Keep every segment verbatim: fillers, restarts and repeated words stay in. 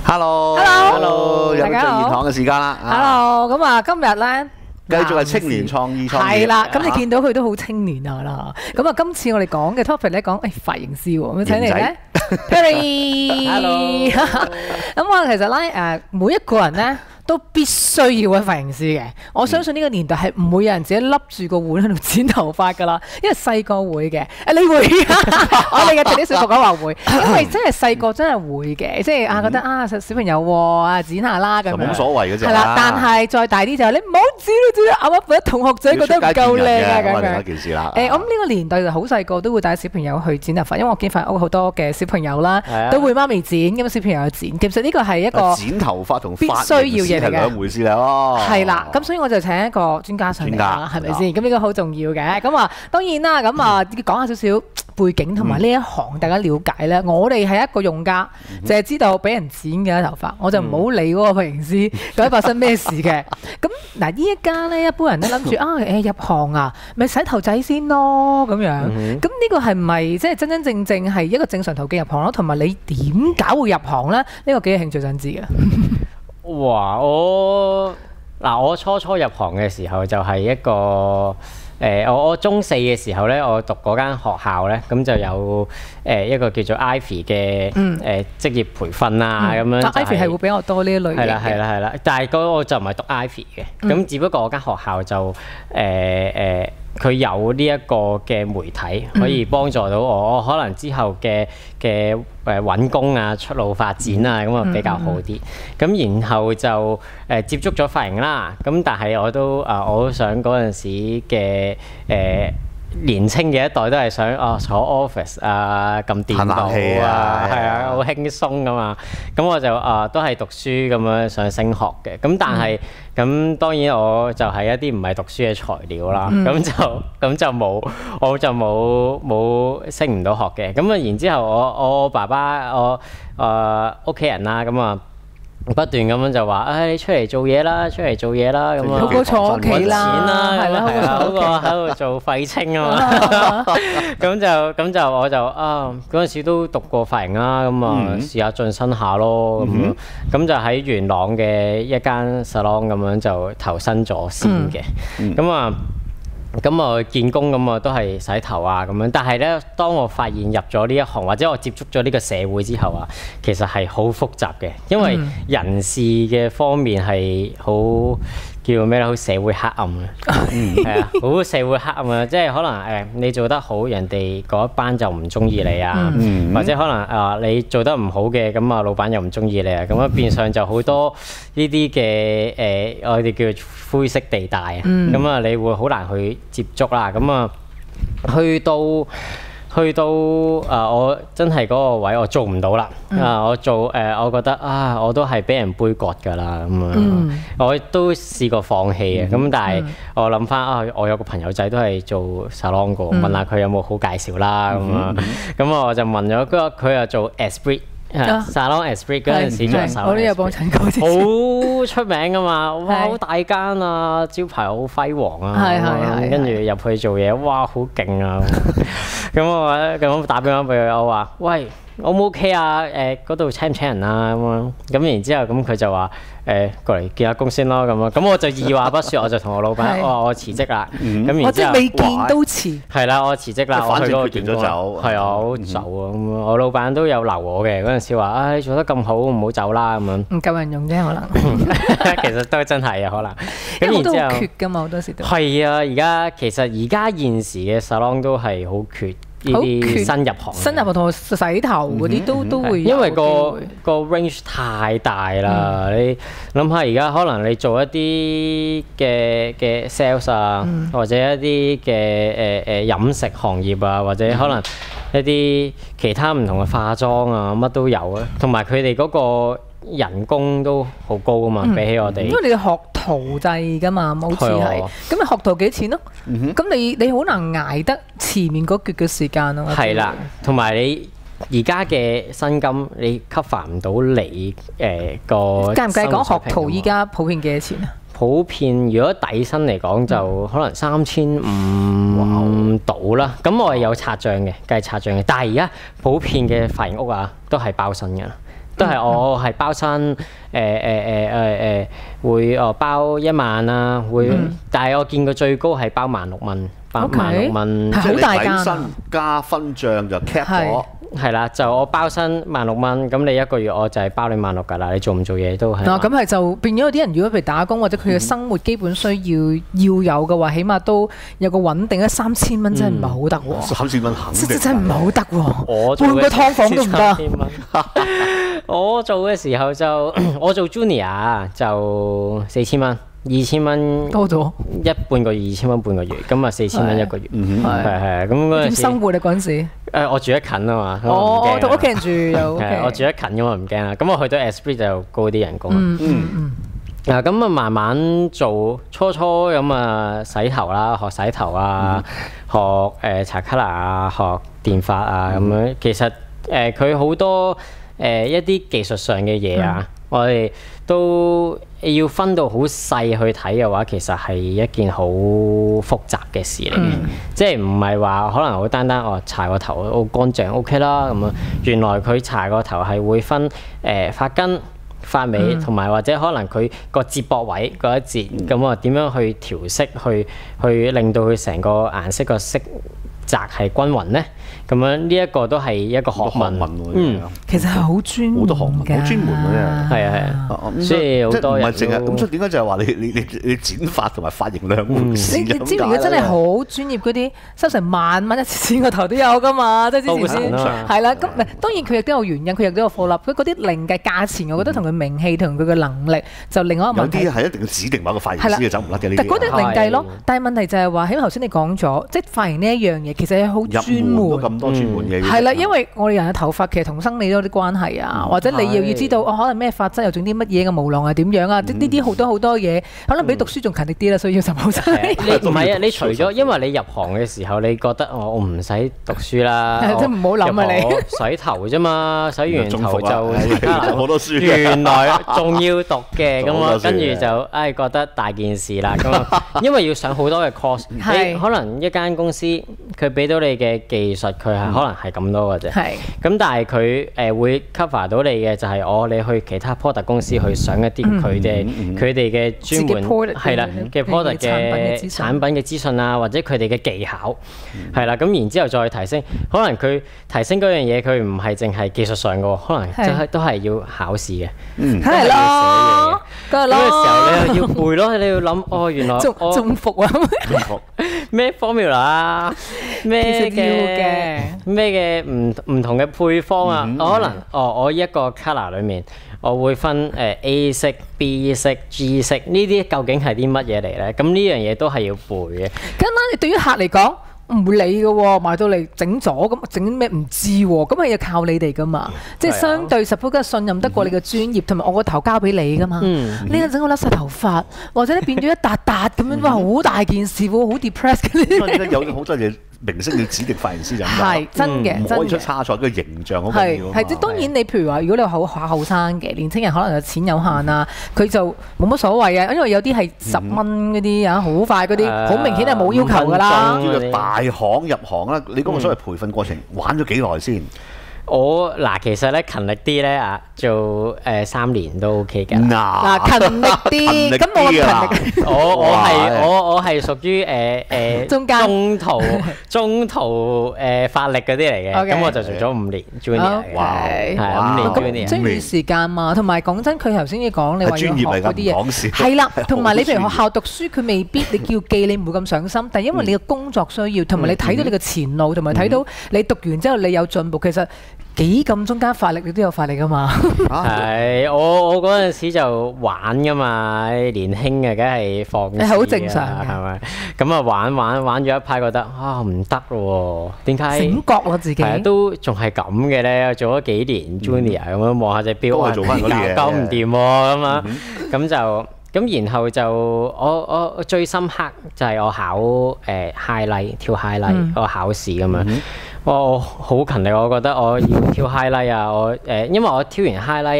Hello，Hello，有最熱堂嘅時間啦。 Hello，咁啊，今日咧繼續係青年創意創業。 係啦，咁你見到佢都好青年啊啦。咁啊，今次我哋講嘅 topic 咧講誒髮型師喎，咁請嚟咧 Perry。咁我其實咧誒，每一個人咧都必須要揾髮型師嘅。我相信呢個年代係唔會有人自己笠住個碗喺度剪頭髮㗎啦，因為細個會嘅。誒你會？我哋嘅啲小朋友話會，因為真係細個真係會嘅，即係啊覺得啊小朋友喎啊剪下啦咁樣。 冇所謂嘅啫。 係啦，但係再大啲就係你唔好剪啦剪啦，啱啱俾同學仔覺得唔夠靚啊咁樣。 一件事啦。 誒，我諗呢個年代就好細個都會帶小朋友去剪頭髮，因為我見翻屋好多嘅小朋友啦，都會媽咪剪，咁小朋友剪。其實呢個係一個剪頭髮同必須要嘢嚟嘅， 係兩回事嚟咯。 係啦，咁所以我就請一個專家上嚟啦，係咪先？咁呢個好重要嘅。咁啊，當然啦，咁啊講下少少背景同埋呢一行大家了解咧。我哋係一個用家，淨係知道俾人剪嘅頭髮，我就唔好理嗰個髮型師究竟發生咩事嘅。咁嗱，呢一家咧，一般人都諗住啊，誒入行啊，咪洗頭仔先咯咁樣。咁呢個係唔係即係真真正正係一個正常途徑入行咯？同埋你點解會入行咧？呢個幾有興趣想知嘅。 哇！我嗱，我初初入行嘅時候就係一個誒，我我中四嘅時候咧，我讀嗰間學校咧，咁就有誒一個叫做 Ivy 嘅誒職業培訓啊咁樣。 Ivy 係會比較多呢一類嘅。係啦係啦係啦，但係嗰個就唔係讀 Ivy 嘅，咁只不過我間學校就誒誒。佢有呢一個嘅媒體可以幫助到我，可能之後嘅嘅誒揾工啊、出路發展啊，咁啊比較好啲。咁然後就誒接觸咗髮型啦。咁但係我都啊，我都想嗰陣時嘅誒年青嘅一代都係想啊坐 office 啊、撳電腦啊，係啊，好輕鬆噶嘛。咁我就啊都係讀書咁樣想升學嘅。咁但係咁當然我就係一啲唔係讀書嘅材料啦。咁就咁就冇，我就冇冇升唔到學嘅。咁啊然之後我我爸爸我誒屋企人啦，咁啊不斷咁樣就話，唉，你出嚟做嘢啦，出嚟做嘢啦，咁啊， 好過坐屋企啦， 係啦，係啊，好過喺度做廢青啊嘛。咁就咁就我就啊嗰陣時都讀過髮型啦，咁啊試下進身下咯，咁樣咁就喺元朗嘅一間 salon 咁樣就投身咗先嘅，咁啊。咁我見工咁啊，都係洗頭啊咁樣。但係咧，當我發現入咗呢一行，或者我接觸咗呢個社會之後啊，其實係好複雜嘅，因為人事嘅方面係好叫咩咧？好社會黑暗嘅，係啊，好社會黑暗啊！即係可能誒，你做得好，人哋嗰一班就唔中意你啊，嗯、或者可能啊，你做得唔好嘅，咁啊，老闆又唔中意你啊，咁啊，變相就好多呢啲嘅誒，我哋叫做灰色地帶啊，咁啊、嗯，你會好難去接觸啦，咁啊，去到去到啊，我真係嗰個位我做唔到啦，嗯、啊，我做誒、呃，我覺得啊，我都係俾人杯葛㗎啦，咁啊，嗯、我都試過放棄嘅，咁、嗯、但係我諗翻啊，我有個朋友仔都係做 salon 個，問下佢有冇好介紹啦，咁啊，咁我就問咗，佢佢又做 Esprit。salon Esprit 嗰陣時做手， 我都有幫襯過， 好出名噶嘛，哇，好大間啊，招牌好輝煌啊，跟住入去做嘢，哇，好勁啊！咁我咁打電話俾佢，我話：喂，O 唔 OK 啊？誒，嗰度請唔請人啊？咁樣咁然之後咁佢就話：誒，過嚟見下工先咯。咁啊，咁我就二話不說，我就同我老闆：我話我辭職啦。咁然之後未見都辭。係啦，我辭職啦，我去嗰個見工。係啊，我走啊。咁我老闆都有留我嘅嗰陣時話：唉，做得咁好，唔好走啦。咁樣唔夠人用啫，可能。 其實都真係啊，可能。 因為好多缺㗎嘛，好多時都。 係啊，而家其實而家現時嘅 salon 都係好缺。呢啲新入行， 新入行同洗頭嗰啲都都會有， 因為個個 range 太大啦。你諗下，而家可能你做一啲嘅嘅 sales 啊，或者一啲嘅誒誒飲食行業啊，或者可能一啲其他唔同嘅化妝啊，乜都有啊。同埋佢哋嗰個人工都好高啊嘛，比起我哋。因為你學徒制㗎嘛，好似係。咁你學徒幾錢咯？咁你你好難捱得前面嗰橛嘅時間咯。 係啦，同埋你而家嘅薪金，你 cover 唔到你誒個。 介唔介意講學徒依家普遍幾多錢啊？ 普遍如果底薪嚟講，就可能三千五到啦。咁我係有拆帳嘅，計拆帳嘅。但係而家普遍嘅髮型屋啊，都係包薪㗎。 都係我係包身誒誒誒誒誒會哦包一萬啊，會，但係我見過最高係包萬六蚊，包萬六蚊， 係好大間身加分帳就 cap 咗。 係啦，就我包身萬六蚊，咁你一個月我就係包你萬六㗎啦，你做唔做嘢都係。 嗱，咁係就變咗有啲人，如果譬如打工或者佢嘅生活基本需要要有嘅話，起碼都有個穩定，一三千蚊真係唔係好得喎。 三千蚊肯定真真唔係好得喎。 我換個劏房都唔得。 我做嘅時候就我做 junior 就四千蚊。二千蚊多咗， 一半個月二千蚊半個月，咁啊四千蚊一個月，係係咁嗰陣時。點生活啊嗰陣時？ 誒我住得近啊嘛， 我我同屋企人住又係我住得近咁我唔驚啦。咁我去到 Esprit 就高啲人工。 嗯嗯嗯。 嗱咁啊慢慢做，初初咁啊洗頭啦，學洗頭啊，學誒查卡拉啊，學電髮啊咁樣。其實誒佢好多誒一啲技術上嘅嘢啊。我哋都要分到好細去睇嘅話，其實係一件好複雜嘅事嚟嘅，嗯、即係唔係話可能好單單哦，搽個頭好乾淨 OK 啦咁啊。原來佢搽個頭係會分誒、呃、髮根、髮尾，同埋、嗯、或者可能佢個接駁位嗰一節咁啊，點、嗯、樣去調色，去去令到佢成個顏色個色澤係均勻咧？咁樣呢一個都係一個學問，嗯， 其實係好專門好多學問，好專門嘅啫， 係啊係啊，所以好多人唔係淨係咁，所以點解就係話你你你你剪髮同埋髮型兩回事？ 你你知唔知如果真係好專業嗰啲，收成萬蚊一次剪個頭都有噶嘛？即係之前先係啦，咁唔係當然佢亦都有原因，佢亦都有貨立，佢嗰啲零嘅價錢，我覺得同佢名氣同佢嘅能力就另外一個問題。 有啲係一定要指定某個髮型師嘅走唔甩嘅呢啲。 但嗰啲另計咯，但係問題就係話，起碼頭先你講咗，即係髮型呢一樣嘢其實係好專門。多專門嘅嘢係啦，因為我哋人嘅頭髮其實同生理都有啲關係啊，或者你又要知道哦，可能咩髮質又整啲乜嘢嘅毛囊係點樣啊？即呢啲好多好多嘢，可能比讀書仲勤力啲啦，所以要十好真。你唔係啊？你除咗因為你入行嘅時候，你覺得我我唔使讀書啦， 即係唔好諗啊！你洗頭啫嘛，洗完頭就好多書， 原來仲要讀嘅咁啊，跟住就唉覺得大件事啦咁啊，因為要上好多嘅 course，你可能一間公司佢俾到你嘅技術。佢係可能係咁多嘅啫，咁、嗯、但係佢誒會 cover 到你嘅就係我你去其他 product 公司去上一啲佢哋佢哋嘅專門係啦嘅 product 嘅產品嘅資訊啊，或者佢哋嘅技巧係啦，咁、嗯、然之後再提升，可能佢提升嗰樣嘢佢唔係淨係技術上嘅，可能即係都係要考試嘅， 梗係咯，梗係咯， 嗰個時候你又要背咯，你要諗哦原來我中伏啊， 咩 formula 啊，咩嘅。咩嘅唔唔同嘅配方啊？我可能哦，我一個 colour 裏面，我會分誒 A 色、B 色、G 色，呢啲究竟係啲乜嘢嚟咧？咁呢樣嘢都係要背嘅。咁啦，你對於客嚟講唔會理嘅喎，買到嚟整咗咁整咩唔知喎，咁係要靠你哋噶嘛。即係相對 suppose 信任得過你嘅專業，同埋我個頭交俾你噶嘛。呢個整我甩晒頭髮，或者你變咗一笪笪咁樣，哇！好大件事喎，好 depressed 嘅呢啲。 有好多嘢。明星要指定髮型師就咁係真嘅， 唔可以出差錯，個形象好緊要啊嘛。 係即係當然，你譬如話，如果你好下後生嘅年青人，可能有錢有限啊，佢就冇乜所謂啊。因為有啲係十蚊嗰啲啊，好快嗰啲，好明顯係冇要求㗎啦。 叫做大行入行啦，你嗰個所謂培訓過程玩咗幾耐先？ 我嗱，其實咧勤力啲咧啊，做誒三年都 OK 嘅。 嗱，勤力啲，咁我勤力， 我我係我我係屬於誒誒中間中途中途誒發力嗰啲嚟嘅。咁我就做咗五年 junior 嘅，係五年 junior。 專業時間嘛，同埋講真，佢頭先你講你話要學嗰啲嘢，係啦，同埋你譬如學校讀書，佢未必你叫記你唔會咁上心，但係因為你嘅工作需要，同埋你睇到你嘅前路，同埋睇到你讀完之後你有進步，其實。幾咁中間發力，你都有發力噶嘛？ 係我我嗰陣時就玩噶嘛，年輕嘅梗係放肆。係好正常嘅，係咪？咁啊玩玩玩咗一排，覺得啊唔得咯喎，點解？ 醒覺喎自己。係啊， 都仲係咁嘅咧，做咗幾年 junior 咁樣望下隻表， 都係做翻嗰啲嘢， 搞唔掂喎咁啊，咁就。咁然後就我我最深刻就係我考誒 highlight 跳 highlight 個考試咁樣，我好勤力，我覺得我要跳 highlight 啊，我誒因為我跳完 highlight 咧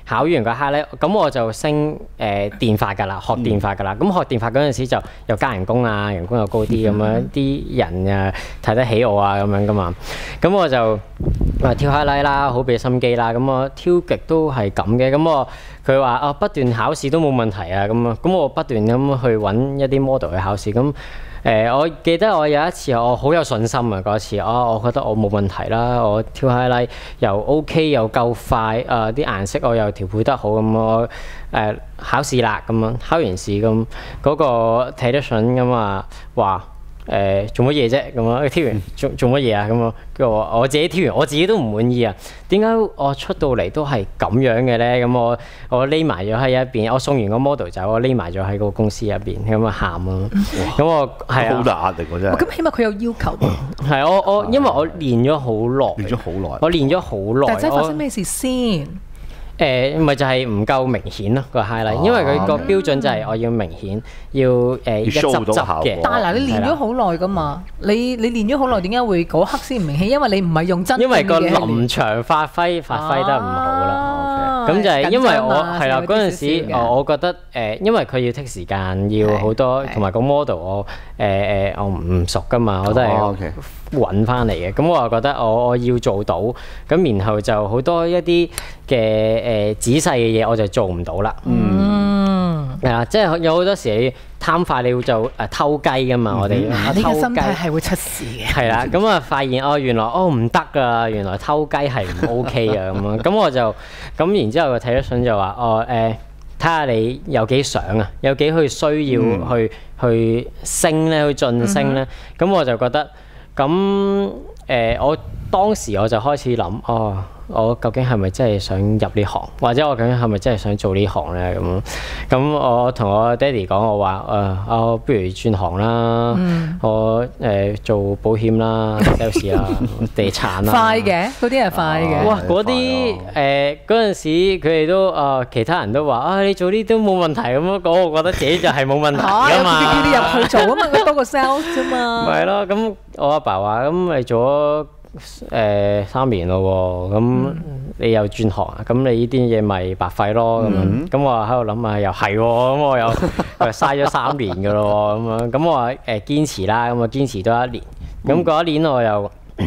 考完個 highlight，咁我就升誒、呃、電法㗎啦，學電法㗎啦。咁、嗯、學電法嗰陣時就又加人工啊，人工又高啲咁樣，啲人啊睇得起我啊咁樣㗎嘛。咁我就啊挑 highlight 啦，好俾心機啦。咁我挑極都係咁嘅。咁我佢話啊不斷考試都冇問題啊咁啊。咁我不斷咁去揾一啲 model 去考試咁。誒、呃，我記得我有一次我好有信心啊！嗰次啊，我覺得我冇問題啦，我挑 highlight 又 OK 又夠快，誒、呃、啲顏色我又調配得好咁，我誒、呃、考試啦咁樣，考完試咁嗰個睇得準咁啊話。誒做乜嘢啫咁啊？挑完做做乜嘢啊？咁啊，跟住我我自己挑完，我自己都唔滿意啊！點解我出到嚟都係咁樣嘅咧？咁我我匿埋咗喺一邊，我送完個 model 走，我匿埋咗喺個公司入邊，咁啊喊啊！咁我係啊， 好大壓力喎真係。 咁起碼佢有要求。 係我我因為我練咗好耐， 練咗好耐， 我練咗好耐。 但係真係發生咩事先？ 誒咪就係唔夠明顯咯個 highlight，因為佢個標準就係我要明顯，要誒一執執嘅。 但係嗱，你練咗好耐噶嘛？你你練咗好耐，點解會嗰刻先唔明顯？因為你唔係用真嘅。 因為個臨場發揮發揮得唔好啦。咁就係因為我係啦嗰陣時，我我覺得誒，因為佢要 take 時間，要好多，同埋個 model 我誒誒我唔熟噶嘛，我都係揾翻嚟嘅。咁我又覺得我我要做到，咁然後就好多一啲嘅誒仔細嘅嘢我就做唔到啦。嗯，係啊，即係有好多時你貪快，你會就誒偷雞噶嘛。我哋呢個心態係會出事嘅。 係啦，咁啊發現哦原來哦唔得噶，原來偷雞係唔 OK 啊咁啊。咁我就咁然之後個睇得順就話哦誒，睇下你有幾想啊，有幾去需要去去升咧，去晉升咧。咁我就覺得咁誒，我當時我就開始諗哦。我究竟係咪真係想入呢行，或者我究竟係咪真係想做呢行咧？咁咁我同我爹哋講，我話誒，我不如轉行啦，嗯、我誒、呃、做保險啦、sales 啦、地產啦。 快嘅，嗰啲係快嘅。 哇！嗰啲誒嗰陣時，佢哋都啊、呃，其他人都話啊，你做呢啲都冇問題咁樣講，我覺得自己就係冇問題㗎嘛。 叫你入去做啊嘛，佢多個 sales 啫嘛。 咪係咯，咁我阿爸話咁你做咗誒、呃、三年咯喎，咁、嗯、你又轉行啊？咁你呢啲嘢咪白費咯咁樣。咁、嗯、我喺度諗啊，又係喎，咁我又又嘥咗三年㗎咯喎，咁樣。咁我話誒、呃、堅持啦，咁我堅持多一年。咁嗰、嗯、一年我又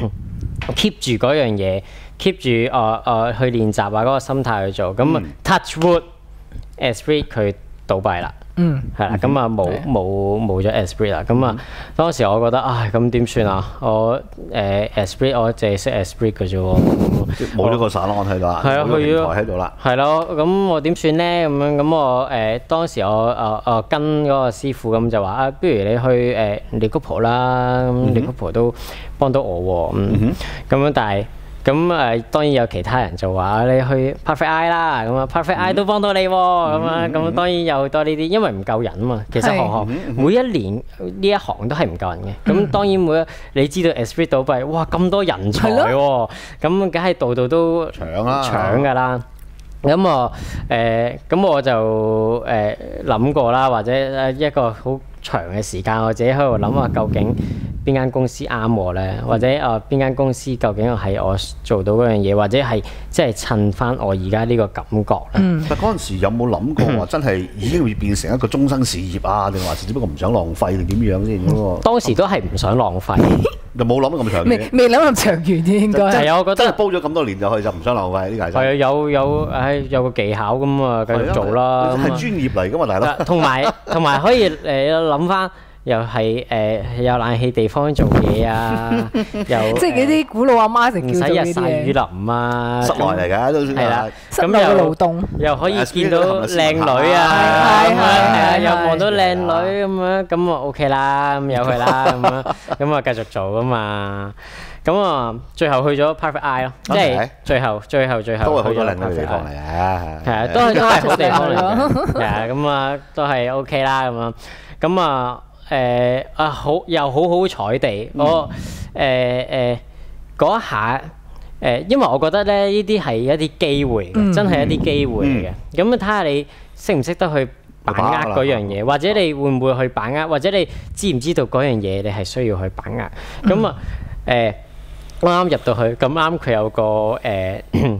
keep 住嗰樣嘢 ，keep 住誒誒去練習啊，嗰、嗰個心態去做。咁、嗯、touch wood，Esprit 佢倒閉啦。嗯，係啦，咁啊冇冇冇咗 Esprit 啦，咁啊當時我覺得唉，咁點算啊？我誒 Esprit 我淨係識 Esprit 嘅啫喎， 冇咗個省咯，我睇到啦，冇個平台喺度啦。 係咯，咁我點算咧？咁樣咁我誒當時我誒誒跟嗰個師傅咁就話啊，不如你去誒利谷婆啦，咁利谷婆都幫到我喎，咁咁樣但係。咁誒當然有其他人就話你去 Perfect Eye 啦，咁啊 Perfect Eye 都幫到你喎，咁啊咁當然有好多呢啲，因為唔夠人啊嘛。其實行行每一年呢一行都係唔夠人嘅。咁當然每一你知道 Esprit 倒閉，哇咁多人才喎，咁梗係度度都搶啦搶㗎啦。咁我誒咁我就誒諗過啦，或者一個好長嘅時間，我自己喺度諗下究竟邊間公司啱我咧，或者啊邊間公司究竟係我做到嗰樣嘢，或者係即係襯翻我而家呢個感覺咧。 嗯、但嗰陣時有冇諗過話真係已經會變成一個終生事業啊？定還是只不過唔想浪費定點樣先嗰個？ 當時都係唔想浪費， 就冇諗咁長遠。 未未諗咁長遠啫，應該係啊！我覺得真係煲咗咁多年就去就唔想浪費呢個係。係啊，有有誒有個技巧咁啊，繼續做啦。 係專業嚟㗎嘛，大佬。 同埋同埋可以誒諗翻。又係誒有冷氣地方做嘢啊，又即係嗰啲古老阿媽成叫做唔使日曬雨淋啊， 室內嚟㗎都算係啦。 室內嘅勞動又可以見到靚女啊，係啊，又望到靚女咁樣，咁啊 OK 啦，咁由佢啦，咁樣咁啊繼續做㗎嘛。咁啊，最後去咗 Perfect Eye 咯，即係最後最後最後都係去咗靚女地方嚟嘅， 係啊，都係都係好地方嚟嘅，係啊，咁啊都係 OK 啦，咁樣咁啊。誒啊好又好好彩地，我誒誒嗰一下誒，因為我覺得咧呢啲係一啲機會嘅，真係一啲機會嚟嘅。咁啊睇下你識唔識得去把握嗰樣嘢，或者你會唔會去把握，或者你知唔知道嗰樣嘢你係需要去把握。咁啊誒啱啱入到去，咁啱佢有個誒。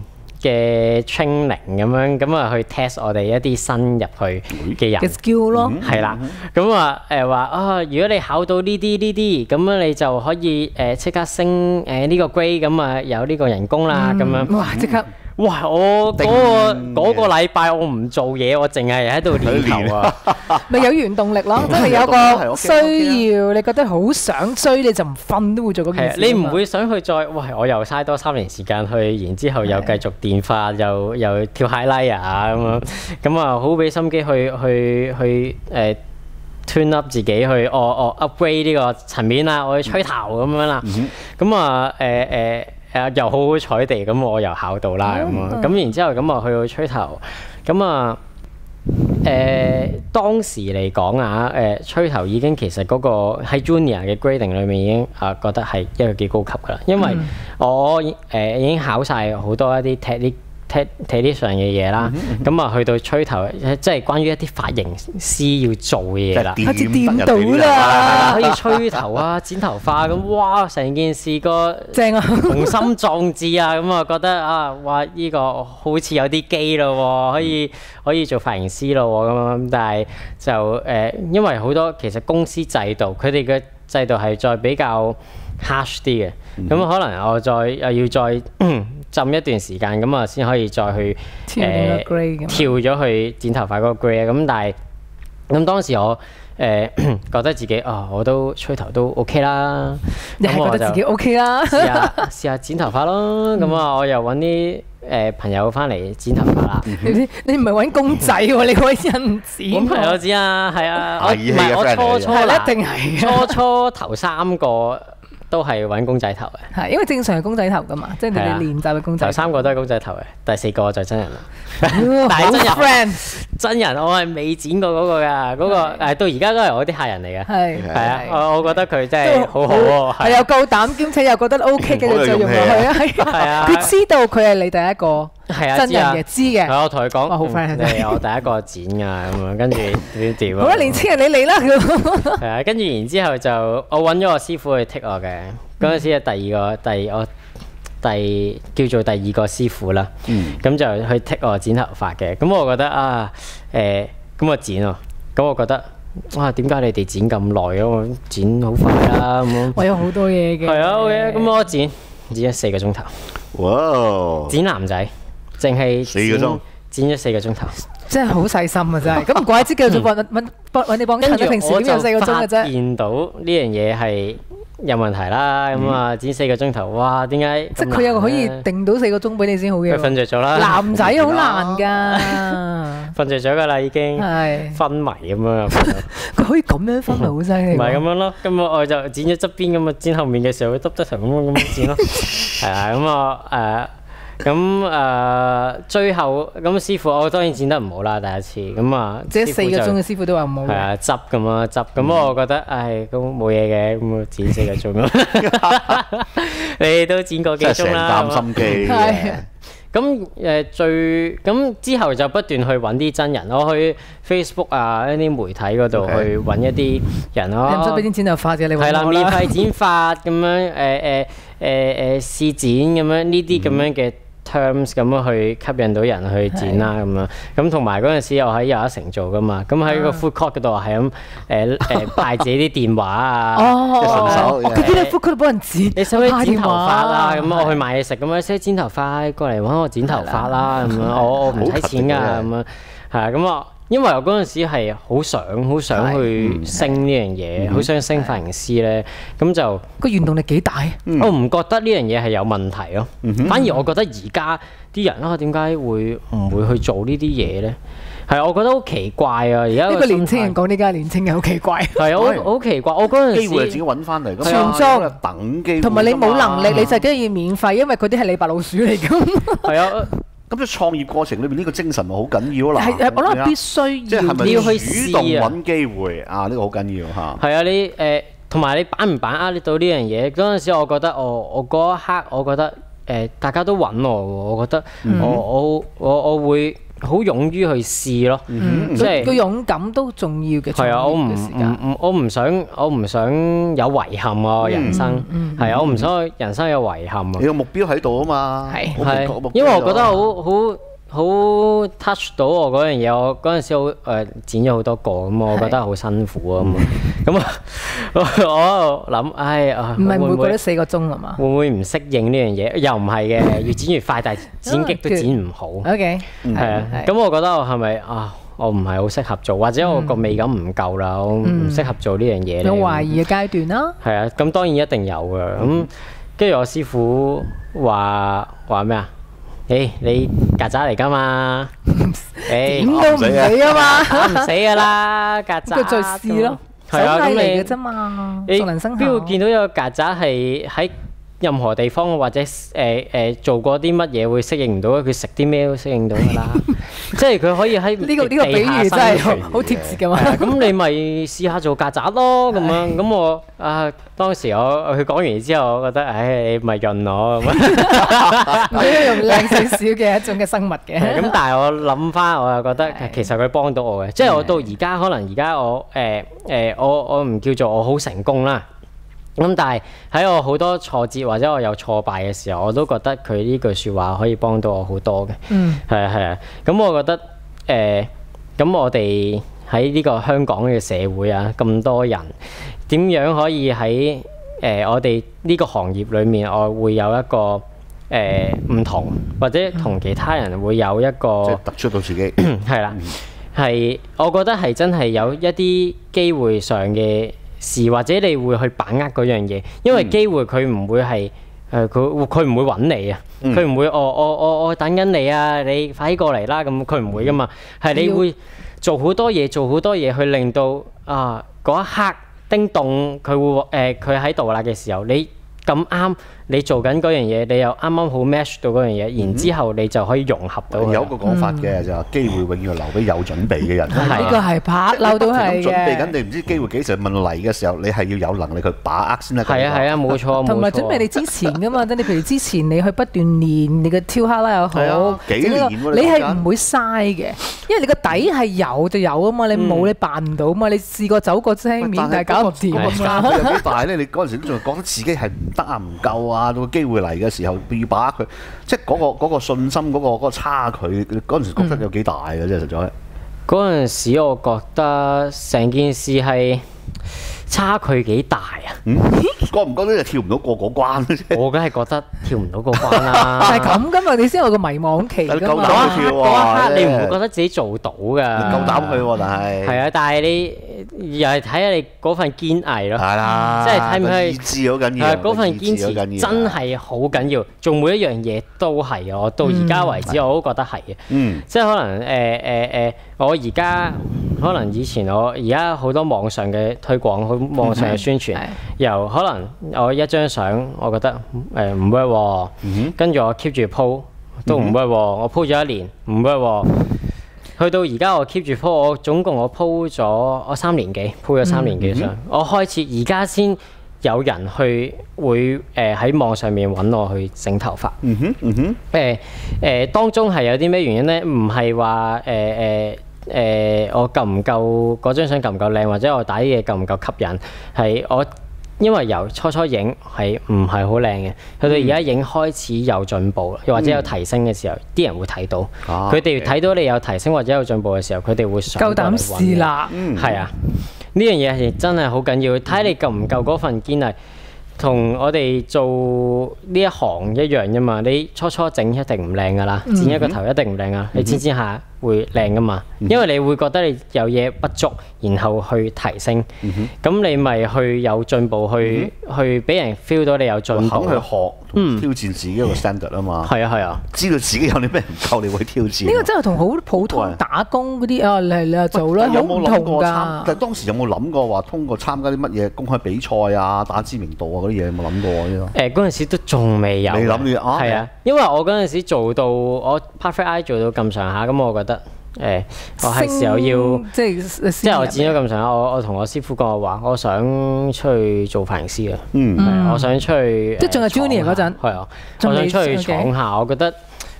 嘅 training 咁樣，咁啊去 test 我哋一啲新入去嘅人嘅 skill 咯， 係啦，咁啊誒話啊，如果你考到呢啲呢啲，咁樣你就可以誒即刻升誒呢個 grade，咁啊有呢個人工啦咁樣。 哇！即刻哇！我嗰個嗰個禮拜我唔做嘢，我淨係喺度練球啊！ 咪有原動力咯，即係有個需要，你覺得好想追，你就唔瞓都會做嗰件事。 你唔會想去再，喂！我又嘥多三年時間去，然之後又繼續電化，又又跳 highlight 啊咁樣，咁啊好俾心機去去去誒 tune up 自己去，我我 upgrade 呢個層面啦，我去吹頭咁樣啦，咁啊誒誒。誒又好好彩地咁，我又考到啦咁啊！咁然之後咁啊去到吹頭，咁啊誒當時嚟講啊誒吹頭已經其實嗰個喺 junior 嘅 grading 裏面已經啊覺得係一個幾高級噶啦，因為我誒、呃、已經考晒好多一啲 technique。睇睇啲上嘅嘢啦，咁啊去到吹頭，即係關於一啲髮型師要做嘅嘢啦， 開始掂到啦， 可以吹頭啊、剪頭髮咁，哇！成件事個正啊， 雄心壯志啊，咁啊覺得啊，哇！呢個好似有啲機咯，可以可以做髮型師咯咁樣，但係就誒，因為好多其實公司制度，佢哋嘅制度係再比較 harsh 啲嘅，咁可能我再又要再浸一段時間，咁啊先可以再去誒跳咗去剪頭髮嗰個 grade 咁，但係咁當時我誒覺得自己啊，我都吹頭都 OK 啦， 咁我覺得自己 OK 啦， 試下試下剪頭髮咯，咁啊我又揾啲誒朋友翻嚟剪頭髮啦。 你你唔係揾公仔喎，你揾人剪。 揾朋友剪啊，係啊，我唔係係我初初嗱，一定係初初頭三個。都係揾公仔頭嘅， 係因為正常係公仔頭噶嘛，即係你哋練習嘅公仔頭。 頭三個都係公仔頭嘅，第四個就真人啦。 但係真人 friend， 真人我係未剪過嗰個㗎，嗰個誒到而家都係我啲客人嚟嘅。 係係啊，我我覺得佢真係好好喎， 係又夠膽兼且又覺得 OK 嘅，就再用落去啊。係啊，佢知道佢係你第一個真人嘅，知嘅。 係我同佢講， 好 friend， 你係我第一個剪㗎咁樣，跟住點點啊？ 好啦，年青人你嚟啦咁。 係啊，跟住然之後就我揾咗個師傅去剔我嘅。嗰陣時係第二個，第我第叫做第二個師傅啦。咁、嗯、就去剔我剪頭髮嘅。咁我覺得啊，誒、呃，咁我剪喎。咁我覺得，哇，點解你哋剪咁耐啊？我剪好快啦，咁樣。 我有好多嘢嘅。係啊，好嘅。咁我剪剪咗四個鐘頭。 哇！ 剪男仔，淨係四個鐘， 剪咗四個鐘頭。 真係好細心啊！真係。咁唔怪之繼續揾揾揾你幫襯。平時點有四個鐘嘅啫？ 見到呢樣嘢係有問題啦，咁啊剪四個鐘頭，哇！點解？ 即係佢又可以定到四個鐘俾你先好嘅。 佢瞓着咗啦。 男仔好難㗎。 瞓着咗㗎啦，已經。 係。 昏迷咁樣。 佢可以咁樣昏迷好犀利。 唔係咁樣咯，咁我我就剪咗側邊咁啊，剪後面嘅時候，耷低頭咁樣咁剪咯。係啊，咁我誒。咁誒、呃，最後咁師傅，我當然剪得唔好啦，第一次咁啊。 即係四個鐘嘅師傅都話唔好。 係啊，執咁啊，執咁我覺得，唉，咁冇嘢嘅，咁啊剪四個鐘咯。你哋都剪過幾鐘啦？ 成擔心機嘅。 咁誒最咁之後就不斷去揾啲真人，我去 Facebook 啊一啲媒體嗰度去揾一啲人咯。 你唔使俾錢剪頭髮嘅，你係啦，免費剪髮咁樣誒誒誒誒試剪咁樣呢啲咁樣嘅 terms 咁樣去吸引到人去剪啦咁樣，咁同埋嗰陣時我喺又一城做噶嘛，咁喺個 food court 嗰度係咁誒誒派自己啲電話啊， 哦， 手佢邊度 food court 幫人剪？ 你使唔使剪頭髮啊？咁我去買嘢食咁樣，使剪頭髮過嚟揾我剪頭髮啦咁樣，我我唔使錢㗎咁樣，係啊咁我。因為我嗰陣時係好想好想去升呢樣嘢，好想升髮型師咧，咁就個原動力幾大？ 我唔覺得呢樣嘢係有問題咯，反而我覺得而家啲人啊點解會唔會去做呢啲嘢咧？係我覺得好奇怪啊！而家呢個年青人講呢家年青人好奇怪， 係好好奇怪。我嗰陣時機會係自己揾翻嚟， 全租等機會， 同埋你冇能力，你就梗係要免費，因為嗰啲係你白老鼠嚟㗎。 係啊。 咁即係創業過程裏邊呢個精神咪好緊要啦。 係我覺得必須即係係咪要去試主動揾機會啊？呢個好緊要嚇。 係啊，你誒同埋你把唔把握到呢樣嘢？嗰陣時我覺得我我嗰一刻我覺得誒大家都揾我喎，我覺得我我我我會好勇於去試咯，即係個勇敢都重要嘅。 係啊，我唔唔唔，我唔想我唔想有遺憾啊！人生係啊，我唔想人生有遺憾啊！ 你個目標喺度啊嘛， 係係，因為我覺得好好好 touch 到我嗰樣嘢，我嗰陣時好誒剪咗好多個咁，我覺得好辛苦啊咁咁啊，我喺度諗，唉啊， 唔係每個都四個鐘啊嘛， 會唔會唔適應呢樣嘢？又唔係嘅，越剪越快，但係剪極都剪唔好。 OK， 係啊，咁我覺得我係咪啊？我唔係好適合做，或者我個美感唔夠啦，我唔適合做呢樣嘢。 有懷疑嘅階段啦。 係啊，咁當然一定有㗎。咁跟住我師傅話話咩啊？誒，你曱甴嚟㗎嘛？誒， 點都唔死啊嘛， 打唔死㗎啦，曱甴。 佢再試咯， 係啊，咁嚟嘅你啫嘛。 你熟能生巧。 邊會見到有曱甴係喺任何地方或者誒誒做過啲乜嘢會適應唔到？佢食啲咩都適應到㗎啦。即係佢可以喺呢個呢個比喻真係好貼切㗎嘛。 咁你咪試下做曱甴咯，咁樣咁我啊當時我佢講完之後，我覺得唉你咪潤我咁啊， 唔應用靚少少嘅一種嘅生物嘅。 咁但係我諗翻，我又覺得其實佢幫到我嘅，即係我到而家可能而家我誒誒我我唔叫做我好成功啦。咁但係喺我好多挫折或者我有挫敗嘅時候，我都覺得佢呢句説話可以幫到我好多嘅。嗯，係啊係啊。咁我覺得誒，咁、呃、我哋喺呢個香港嘅社會啊，咁多人點樣可以喺誒、呃、我哋呢個行業裏面，我會有一個誒唔、呃、同，或者同其他人會有一個即係突出到自己。 係啦，係我覺得係真係有一啲機會上嘅事，或者你會去把握嗰樣嘢，因為機會佢唔會係誒佢佢唔會揾你啊，佢唔會我我我我等緊你啊，你快啲過嚟啦，咁佢唔會噶嘛，係你會做好多嘢，做好多嘢去令到啊嗰一刻叮咚佢會誒佢喺度啦嘅時候，你咁啱你做緊嗰樣嘢，你又啱啱好 match 到嗰樣嘢，然之後你就可以融合到。 有個講法嘅就係機會永遠留俾有準備嘅人。 呢個係拍漏都係嘅。 準備緊，你唔知機會幾時問嚟嘅時候，你係要有能力去把握先得。 係啊係啊，冇錯。 同埋準備你之前噶嘛，即你譬如之前你去不斷練你嘅挑蝦啦又好， 幾年喎你係唔會嘥嘅，因為你個底係有就有啊嘛，你冇你辦唔到啊嘛，你試過走過青面，但係搞唔掂啊嘛。 有幾大咧？你嗰陣時都仲覺得自己係唔得啊，唔夠啊，到個機會嚟嘅時候要把握佢，即係嗰個嗰個信心嗰個嗰個差距，嗰陣時覺得有幾大嘅啫，實在。 嗰陣時我覺得成件事係差距幾大啊！ 嗯，覺唔覺得就跳唔到過嗰關啫？ 我梗係覺得跳唔到嗰關啦。 但係咁噶嘛，你先有個迷惘期㗎嘛。 夠膽去跳喎！ 嗰一刻你唔會覺得自己做到㗎。 夠膽去喎，但係係啊，但係你又係睇下你嗰份堅毅咯。 係啦， 即係睇唔睇？ 意志好緊要。 係嗰份堅持真係好緊要，做每一樣嘢都係啊！我到而家為止我都覺得係嘅。嗯。即係可能誒誒誒，我而家可能以前我而家好多網上嘅推廣，好網上嘅宣傳，由可能我一張相，我覺得誒唔 work 喎，跟住我 keep 住 po 都唔 work 喎，我 po 咗一年唔 work 喎，去到而家我 keep 住 po，我總共我 po 咗我三年幾 po 咗三年幾相，我開始而家先有人去會誒喺網上面揾我去整頭髮。嗯哼，嗯哼。誒誒，當中係有啲咩原因咧？唔係話誒誒。誒、呃，我夠唔夠嗰張相夠唔夠靚，或者我打啲嘢夠唔夠吸引？係我因為由初初影係唔係好靚嘅，去到而家影開始有進步，又或者有提升嘅時候，啲、嗯、人會睇到。佢哋睇到你有提升或者有進步嘅時候，佢哋會想夠膽試啦。嗯，係啊，呢樣嘢係真係好緊要，睇你夠唔夠嗰份堅毅。同我哋做呢一行一樣啫嘛，你初初整一定唔靚噶啦，剪一個頭一定唔靚啊，你剪剪下會靚噶嘛，因為你會覺得你有嘢不足，然後去提升，咁你咪去有進步，去去俾人 feel 到你有進步， 肯去學同挑戰自己一個 standard 啊嘛，係啊係啊， 知道自己有啲咩唔夠，你會挑戰。 呢個真係同好普通打工嗰啲啊嚟你啊做啦，好唔同㗎。 但係當時有冇諗過話通過參加啲乜嘢公開比賽啊、打知名度啊嗰啲嘢有冇諗過呢個？ 誒嗰陣時都仲未有。 你諗住啊？ 係啊，因為我嗰陣時做到我 perfect eye 做到咁上下，咁我覺得。誒，我係時候要即係即係我剪咗咁上下，我我同我師傅講我話，我想出去做髮型師啊。嗯，係我想出去。 即係仲係 junior 嗰陣。 係啊，我想出去闖下，我覺得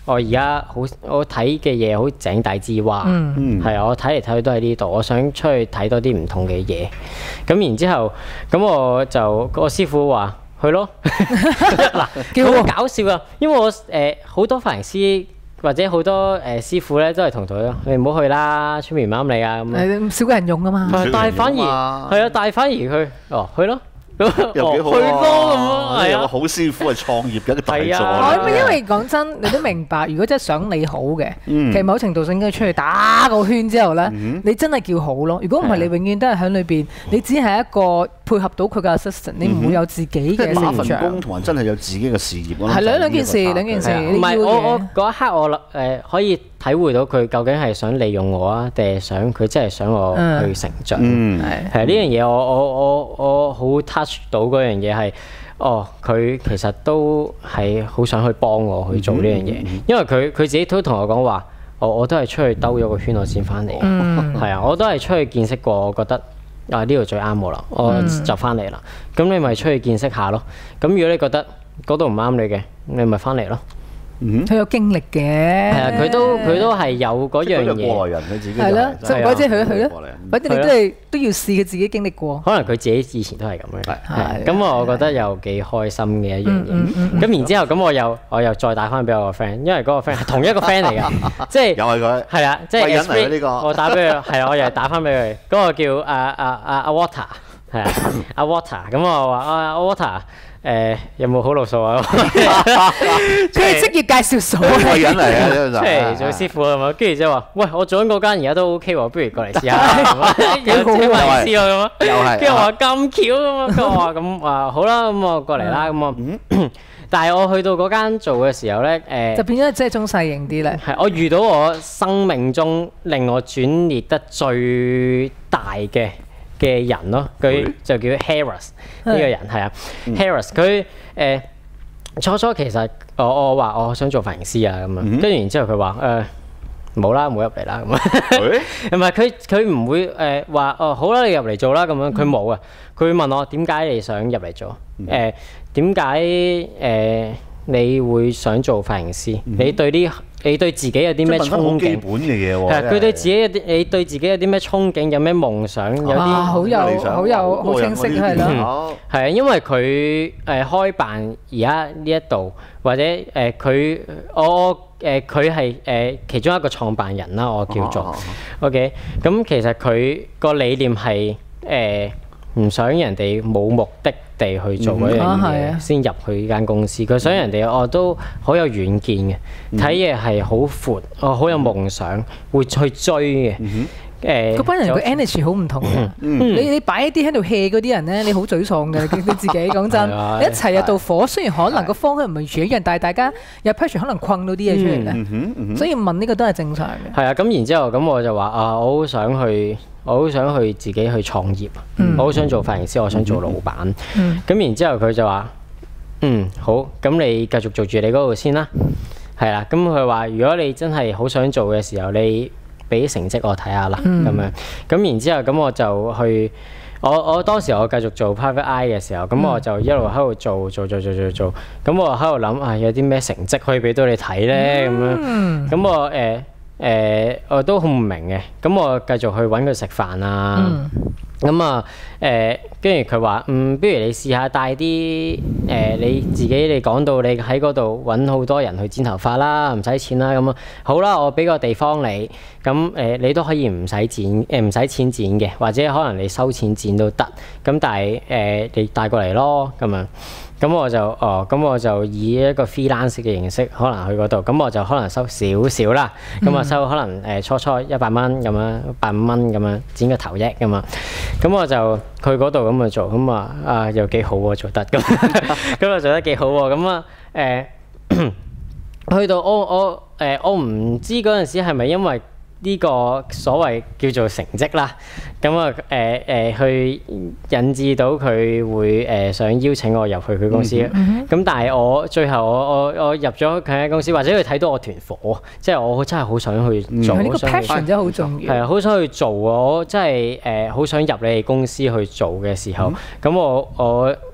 我而家好我睇嘅嘢好井底之蛙， 嗯係啊，我睇嚟睇去都喺呢度，我想出去睇多啲唔同嘅嘢。咁然之後，咁我就個師傅話去咯。嗱， 幾好好搞笑啊！因為我誒好多髮型師或者好多誒師傅咧都係同佢，你唔好去啦，出面唔啱你啊咁。 誒少個人用啊嘛。 但係反而係啊，但係反而佢哦去咯。又幾好去咯咁咯，係啊！ 有個好師傅係創業嘅一個大助。 我因為講真，你都明白，如果真係想你好嘅，其實某程度上應該出去打個圈之後咧，你真係叫好咯。如果唔係，你永遠都係喺裏邊，你只係一個配合到佢嘅 assistant，你唔會有自己嘅成長。 工同埋真係有自己嘅事業。 係兩兩件事，兩件事。 唔係我我嗰一刻我誒可以體會到佢究竟係想利用我啊，定係想佢真係想我去成長。 嗯， 係呢樣嘢，我我我我好 touch 到嗰樣嘢係，哦，佢其實都係好想去幫我去做呢樣嘢，因為佢佢自己都同我講話，我我都係出去兜咗個圈我先翻嚟，係啊，我都係出去見識過，我覺得啊呢度最啱我啦，我就翻嚟啦。咁你咪出去見識下咯。咁如果你覺得嗰度唔啱你嘅，你咪翻嚟咯。 佢有經歷嘅， 係啊，佢都佢都係有嗰樣嘢。 過來人佢自己係咯，即係或者佢佢咯，反正你都係都要試佢自己經歷過。 可能佢自己以前都係咁嘅，係咁我覺得又幾開心嘅一樣嘢。咁然之後咁我又我又再打翻俾我個 friend，因為嗰個 friend 係同一個 friend 嚟㗎，即係又係佢係啦，即係貴人嚟呢個。 我打俾佢係啊，我又係打翻俾佢，嗰個叫阿阿阿阿 Water 係啊，阿 Water 咁我話啊 Water。誒有冇好路數啊？ 佢係職業介紹所， 貴人嚟嘅， 出嚟做師傅啊嘛。跟住之後話：喂，我做緊嗰間而家都 OK 喎，不如過嚟試下。有請埋師喎咁啊。 又係。 跟住我話咁巧咁啊，跟住我話咁啊好啦，咁我過嚟啦，咁我。但係我去到嗰間做嘅時候咧，誒就變咗即係中細型啲咧。 係我遇到我生命中令我轉捩得最大嘅嘅人咯，佢就叫 Harris 呢個人係啊 Harris 佢誒初初其實我我話我想做髮型師啊咁樣，跟住然之後佢話誒冇啦，冇入嚟啦咁啊，唔係佢佢唔會誒話哦好啦，你入嚟做啦咁樣，佢冇啊，佢會問我點解你想入嚟做誒點解誒你會想做髮型師？你對啲你對自己有啲咩憧憬？ 基本嘅嘢喎。 係佢對自己有啲，你對自己有啲咩憧憬？有咩夢想？有啲好有好有好清晰係咯。 係啊，因為佢誒開辦而家呢一度，或者誒佢我誒佢係誒其中一個創辦人啦，我叫做 OK。咁其實佢個理念係誒唔想人哋冇目的地去做嗰樣嘢，先入去呢間公司。佢想人哋哦都好有遠見嘅，睇嘢係好闊，哦好有夢想，會去追嘅。誒， 嗰班人個 energy 好唔同嘅。你你擺一啲喺度 hea 嗰啲人咧，你好沮喪嘅。你自己講真，你一齊入到火，雖然可能個方向唔係完全一樣，但係大家有 pressure 可能困到啲嘢出嚟咧。所以問呢個都係正常嘅。 係啊，咁然之後咁我就話啊，我好想去。我好想去自己去創業，嗯、我好想做髮型師，我想做老闆。咁、嗯、然之後佢就話：嗯，好，咁你繼續做住你嗰度先啦。係啦，咁佢話：如果你真係好想做嘅時候，你俾成績我睇下啦。咁、嗯、樣，咁然之後咁我就去，我我當時我繼續做 private eye 嘅時候，咁我就一路喺度做做做做做做。咁我喺度諗啊，有啲咩成績可以俾到你睇咧？咁樣，咁我誒。呃誒、呃，我都好唔明嘅，咁我繼續去揾佢食飯啊，咁啊誒，跟住佢話，嗯，不如你試下帶啲誒你自己，你講到你喺嗰度揾好多人去剪頭髮啦，唔使錢啦，咁啊，好啦，我俾個地方你，咁誒、呃、你都可以唔使剪，誒唔使錢剪嘅，或者可能你收錢剪都得，咁但係誒、呃、你帶過嚟咯，咁樣。咁我就哦，咁我就以一個 freelance 嘅形式，可能去嗰度，咁我就可能收少少啦，咁啊、嗯、收可能誒初初一百蚊咁樣，百五蚊咁樣剪個頭啫咁啊，咁我就去嗰度咁去做，咁啊啊又幾好喎做得，咁咁啊做得幾好喎，咁啊誒去到我我誒、呃、我唔知嗰陣時係咪因為呢個所謂叫做成績啦，咁啊誒誒去引致到佢會誒、呃、想邀請我入去佢公司，咁、嗯、但係我最後我我我入咗佢間公司，或者佢睇到我團火，即係我真係好想去做。呢、嗯、個 passion 真係好重要。係啊，好想去做我真係誒好想入你哋公司去做嘅時候，咁、嗯、我我誒、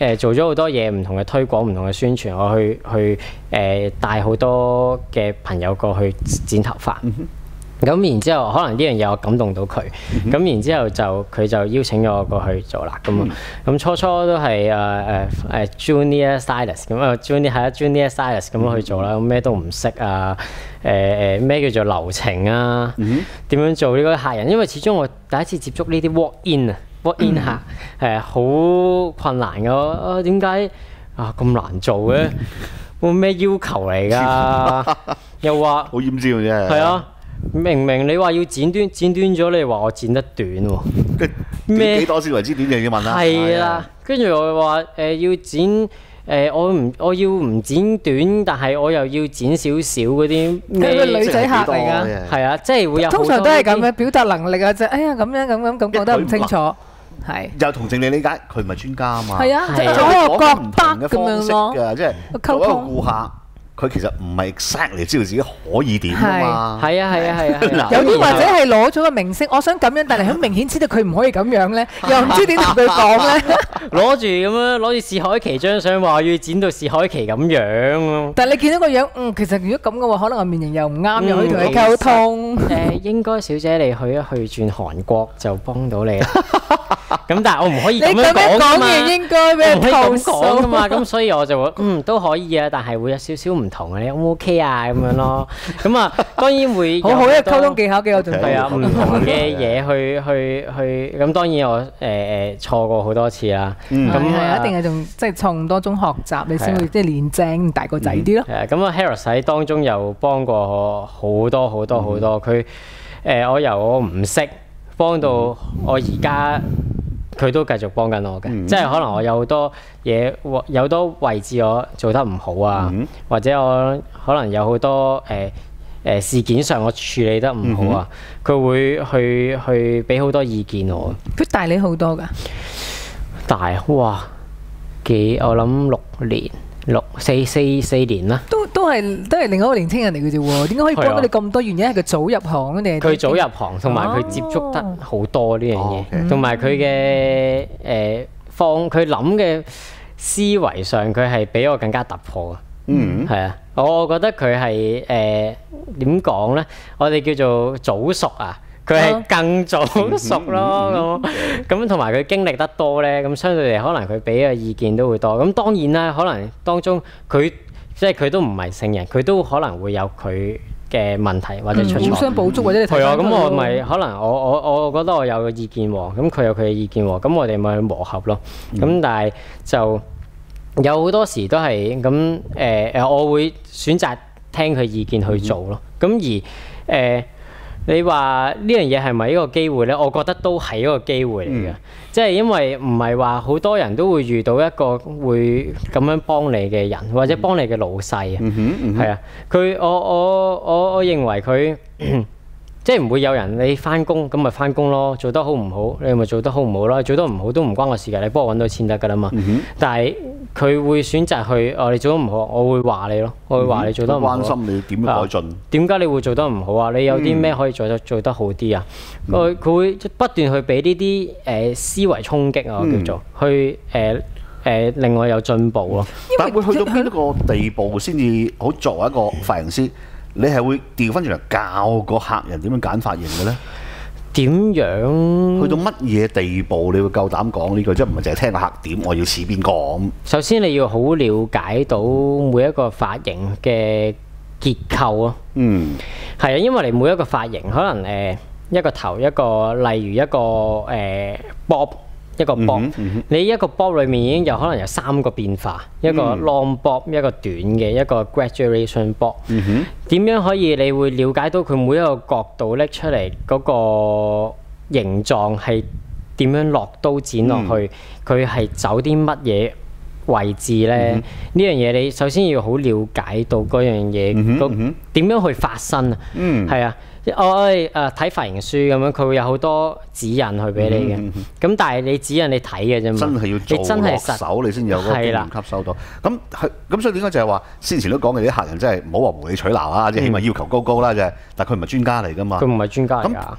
誒做咗好多嘢，唔同嘅推廣、唔同嘅宣傳，我去去誒、呃、帶好多嘅朋友過去剪頭髮。咁然之後，可能呢樣嘢我感動到佢，咁、然之後就佢就邀請咗我過去做啦。咁啊，咁初初都係誒誒誒 junior stylist 咁啊，junior 係啊 junior stylist 咁樣去做啦，咁咩都唔識啊，誒誒咩叫做流程啊，點樣做呢個客人？因為始終我第一次接觸呢啲 walk in 啊，walk in 客係好困難㗎。啊點解啊咁難做嘅？冇咩要求嚟㗎？又話好厭尖嘅啫。 係啊。明明你話要剪短，剪短咗，你話我剪得短喎。 咩幾多先為之短？你要問啦。 係啦，跟住我話誒、呃、要剪誒、呃，我唔我要唔剪短，但係我又要剪少少嗰啲咩？ 係咪女仔客嚟㗎？ 係啊，即係會有。 通常都係咁嘅表達能力啊，就哎呀咁樣咁樣咁講得唔清楚，係。 又同情你理解，佢唔係專家啊嘛。 係啊，即係佢我講唔同覺得咁嘅方式樣咯。 㗎，即係溝通作為一個顧客。佢其實唔係 exactly 知道自己可以點啊嘛， 係啊係啊係啊， 有啲或者係攞咗個明星，我想咁樣，但係好明顯知道佢唔可以咁樣咧，又唔知點同佢講咧。 攞住咁樣攞住薛凱琪張相話要剪到薛凱琪咁樣。 但係你見到個樣，嗯，其實如果咁嘅話，可能我面型又唔啱，又可以同佢溝通。 誒，應該小姐你去一去轉韓國就幫到你啦。咁但係我唔可以咁樣講㗎嘛， 應該俾人投訴㗎嘛，咁所以我就話嗯都可以啊，但係會有少少唔同嘅，你 O 唔 OK 啊咁樣咯。咁啊當然會好好嘅溝通技巧幾有進步。 係啊，唔同嘅嘢去去去，咁當然我誒誒錯過好多次啦。 咁係一定係仲即係從當中學習，你先會即係練正大個仔啲咯。 係啊，咁啊 Harris 喺當中又幫過我好多好多好多，佢誒我由我唔識幫到我而家。佢都繼續幫緊我嘅，嗯、即係可能我有好多嘢，有好多位置我做得唔好啊，嗯、或者我可能有好多誒誒、呃呃、事件上我處理得唔好啊，佢、嗯、會去去俾好多意見我。 佢大你好多㗎？ 大哇幾？我諗六年。六四四四年啦， 都都係都係另外一個年青人嚟嘅啫喎，點解可以幫到你咁多？原因係佢早入行定係佢早入行，同埋佢接觸得好多呢樣嘢，同埋佢嘅誒放佢諗嘅思維上，佢係比我更加突破嘅。嗯，係啊，我覺得佢係誒點講咧？我哋叫做早熟啊。佢係更早熟咯，咁咁同埋佢經歷得多咧，咁相對嚟可能佢俾嘅意見都會多。咁當然啦，可能當中佢即係佢都唔係聖人，佢都可能會有佢嘅問題或者出錯。互相補足或者你睇係啊，咁我咪可能我我我覺得我有個意見喎，咁佢有佢嘅意見喎，咁我哋咪去磨合咯。咁、嗯、但係就有好多時都係咁誒誒，我會選擇聽佢意見去做咯。咁、嗯、而誒。呃你話呢樣嘢係咪一個機會呢？我覺得都係一個機會嚟嘅，嗯、即係因為唔係話好多人都會遇到一個會咁樣幫你嘅人，或者幫你嘅老細啊，係啊，佢我我我我認為佢。即係唔會有人你翻工咁咪翻工咯，做得好唔好你咪做得好唔好啦，做得唔好都唔關我事㗎，你幫我揾到錢得㗎啦嘛。嗯、哼但係佢會選擇去哦，你做得唔好，我會話你咯，我會話你做得唔好。關心你點樣改進？點解、啊、你會做得唔好啊？你有啲咩可以做得做得好啲啊？佢佢、嗯、會不斷去俾呢啲誒思維衝擊啊，我叫做、嗯、去誒。呃誒令我有進步咯， 但會去到邊一個地步先至好作為一個髮型師，你係會調翻轉嚟教個客人點樣揀髮型嘅咧？ 點樣？去到乜嘢地步你會夠膽講呢句？即係唔係淨係聽個客點，我要似邊個咁？ 首先你要好了解到每一個髮型嘅結構啊。嗯，係啊，因為你每一個髮型可能誒、呃、一個頭一個，例如一個誒 bob。呃一個 bob，、嗯嗯、你一個 bob 裏面已經有可能有三個變化，嗯、一個 long bob， 一個短嘅，一個 graduation bob。點、嗯、樣可以你會了解到佢每一個角度拎出嚟嗰個形狀係點樣落刀剪落去？佢係、嗯、走啲乜嘢位置咧？呢、嗯、樣嘢你首先要好了解到嗰樣嘢，點、嗯、樣去發生啊？係、嗯、啊。我誒睇髮型書咁樣，佢會有好多指引去俾你嘅。咁、嗯嗯、但係你指引你睇嘅啫嘛， 真係要做你真係落手，你先有嗰個經驗吸收到。咁係咁，所以點解就係話先前都講嘅啲客人真係唔好話無理取鬧啊，即係起碼要求高高啦，就係。但係佢唔係專家嚟㗎嘛。 佢唔係專家嚟㗎。 你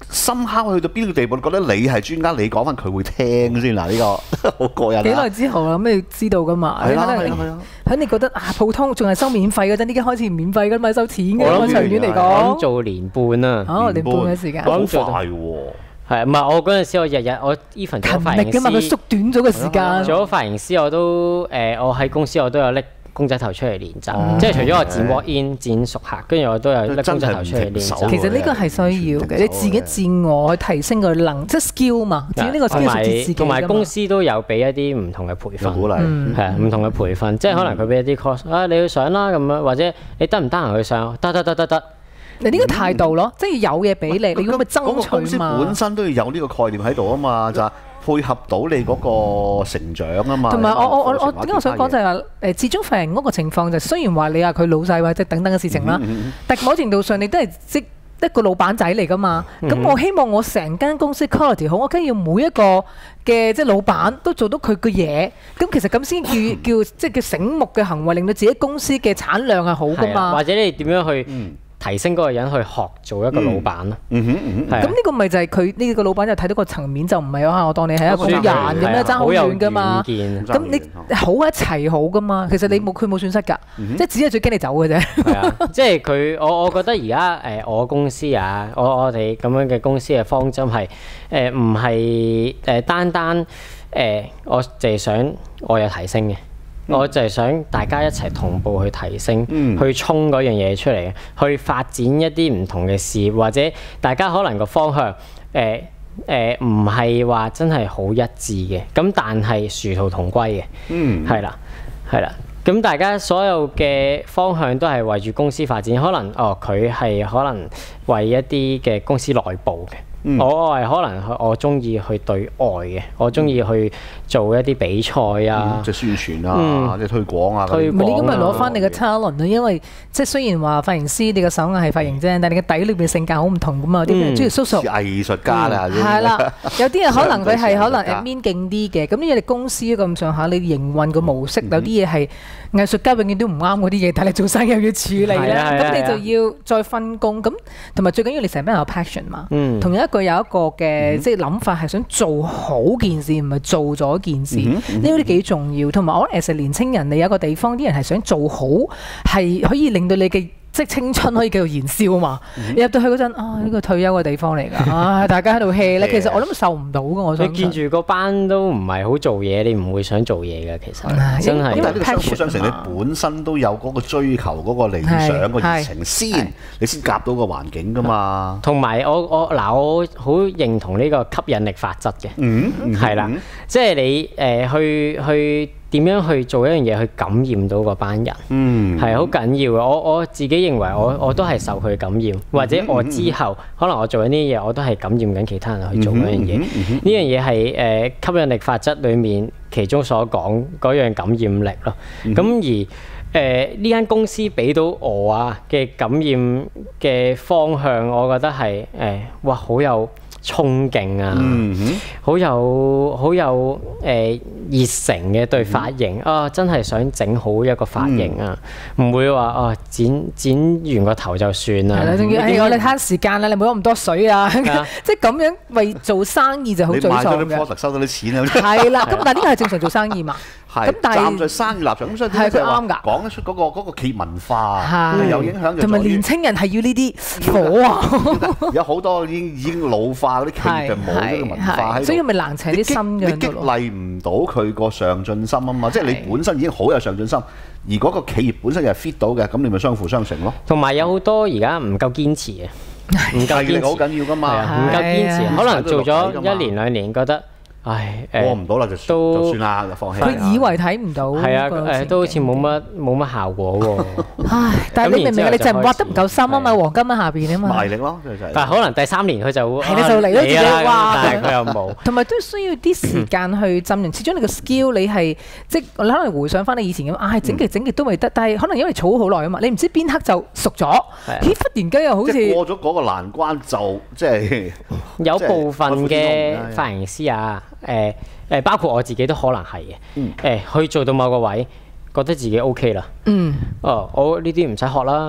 深刻去到邊個地步？你覺得你係專家，你講翻佢會聽先嗱？呢個好過癮啊！ 幾耐之後啊？咁你知道噶嘛？ 係啦你可能係啦係啦喺你覺得啊，普通仲係收免費嗰陣，依家開始唔免費噶嘛，收錢嘅嘛， 我諗長遠嚟我諗講。 做年半啊， 哦，年半嘅時間。 好我諗做快喎！ 係唔係？我嗰陣時我日日我 even 做髮型勤力噶嘛，佢師， 縮短咗個時間。 做咗髮型師我都誒，我喺公司我都有拎公仔頭出嚟練習， 哦即係除咗我剪 walk in 剪熟客，跟住我都有拎公仔頭出嚟練習。 其實呢個係需要嘅，你自己自我去提升個能，即係 skill 嘛。至於呢個 skill 係自己同埋公司都有俾一啲唔同嘅培訓， 鼓勵係啊，唔同嘅培訓，即係可能佢俾一啲 course 啊，你去上啦咁樣，或者你得唔得閒去上？得得得得得。 你呢個態度咯，即係有嘢俾你，你要咪爭公司取嘛。 本身都要有呢個概念喺度啊嘛，就係配合到你嗰個成長啊嘛。 同埋我我我我點解我想講就係係話誒，始終髮型嗰個情況就雖然話你話佢老細或者等等嘅事情啦，但某程度上你都係即一個老闆仔嚟噶嘛。咁我希望我成間公司 quality 好，我梗係要每一個嘅即係老闆都做到佢嘅嘢。咁其實咁先叫叫即係叫醒目嘅行為，令到自己公司嘅產量係好噶係啊嘛。 或者你點樣去提升嗰個人去學做一個老闆咯？ 嗯哼嗯哼係啊咁呢個咪就係佢呢個老闆就睇到個層面，就唔係話我當你係一個人咁係啊樣爭好遠噶嘛好。有遠見咁你好一齊好噶嘛，其實你冇佢冇損失㗎，即係只係最驚你走嘅啫。 係啊，即係佢我我覺得而家誒我公司啊，我我哋咁樣嘅公司嘅方針係誒唔係誒單單誒、呃、我淨係想我有提升嘅。我就係想大家一齊同步去提升， 嗯去衝嗰樣嘢出嚟，去發展一啲唔同嘅事業，或者大家可能個方向誒誒唔係話真係好一致嘅，咁但係殊途同歸嘅， 嗯係啦係啦。咁大家所有嘅方向都係為住公司發展，可能哦佢係可能為一啲嘅公司內部嘅。 嗯我我係可能我中意去對外嘅，我中意去做一啲比賽啊， 即係宣傳啊， 嗯即係推廣啊。 推嗰啲唔係你咁咪攞翻你嘅嘅 talent 咯，因為即係雖然話髮型師你嘅手藝係髮型啫，但係你嘅底裏邊性格好唔同噶嘛，啲人中意 social。 似藝術家啦， 係啦，有啲人可能佢係可能上到 admin 勁啲嘅，咁因為你公司咁上下，你營運個模式有啲嘢係藝術家永遠都唔啱嗰啲嘢，但係你做生意又要處理咧， 係啊係啊咁你就要再分工，咁同埋最緊要你成班人有 passion 嘛， 嗯同一個有一個嘅即係諗法係想做好件事，唔係做咗件事，呢啲都幾重要。同埋我覺得 as 年青人，你有一個地方啲人係想做好，係可以令到你嘅。即係青春可以繼續燃燒啊嘛！你入到去嗰陣，啊呢個退休嘅地方嚟㗎，啊大家喺度 hea 咧，其實我諗受唔到㗎，我想你見住個班都唔係好做嘢，你唔會想做嘢嘅，其實真係。 因為咁但係呢個相輔相成，你 passion 啊本身都有嗰個追求嗰個理想個熱情先，你先夾到個環境㗎嘛。 同埋我我嗱，我好認同呢個吸引力法則嘅， 嗯， 係啦，即係你誒去去點樣去做一樣嘢去感染到嗰班人， 嗯， 係好緊要嘅。我我自己認為我我都係受佢感染，或者我之後可能我做緊呢啲嘢，我都係感染緊其他人去做嗰樣嘢。呢樣嘢係誒吸引力法則裡面其中所講嗰樣感染力咯。咁而誒呢間公司俾到我啊嘅感染嘅方向，我覺得係誒哇好有衝勁啊！好有好有誒熱誠嘅對髮型啊！真係想整好一個髮型啊，唔會話啊剪剪完個頭就算啦。 係啦，仲要係我哋慳時間啦，你唔好咁多水啊！即係咁樣為做生意就好你沮喪賣咗啲 product 嘅。 收到啲錢啊！ 係啦，咁但係呢個係正常做生意嘛？ 係咁但係站在生意立場，咁所以係點解就係話佢啱㗎講得出嗰個嗰個企業文化係有影響就同埋在於年青人係要呢啲火啊！ 有好多已經已經老化嗰啲企業就冇呢個文化喺度， 所以咪難請啲新你激嘅咯。 勵唔到佢個上進心啊嘛，即係你本身已經好有上進心，而嗰個企業本身又係 fit 到嘅，咁你咪相輔相成咯。 同埋有好多而家唔夠堅持嘅，唔夠堅持毅力好緊要噶係嘛， 啊，唔夠堅持， 係啊可能做咗一年兩年覺得。唉誒， 過唔到啦就都就算啦，就放棄啦。 佢以為睇唔到， 係啊誒，都好似冇乜冇乜效果喎。 唉，但係你明唔明啊？你就係挖得唔夠深啊嘛， 係黃金喺下邊啊嘛。 賣力咯，就係。 但係可能第三年佢就會係啦就嚟啦自己啊哇但係佢又冇。 同埋都需要啲時間去浸潤，始終你個 skill 你係即係你可能回想翻你以前咁，啊整極整極都未得，但係可能因為儲好耐啊嘛，你唔知邊刻就熟咗，咦忽然間又好即係似過咗嗰個難關就即係有部分嘅即係髮型師啊，誒誒，包括我自己都可能係嘅，誒去做到某個位，覺得自己 OK 啦， 嗯哦，我呢啲唔使學啦，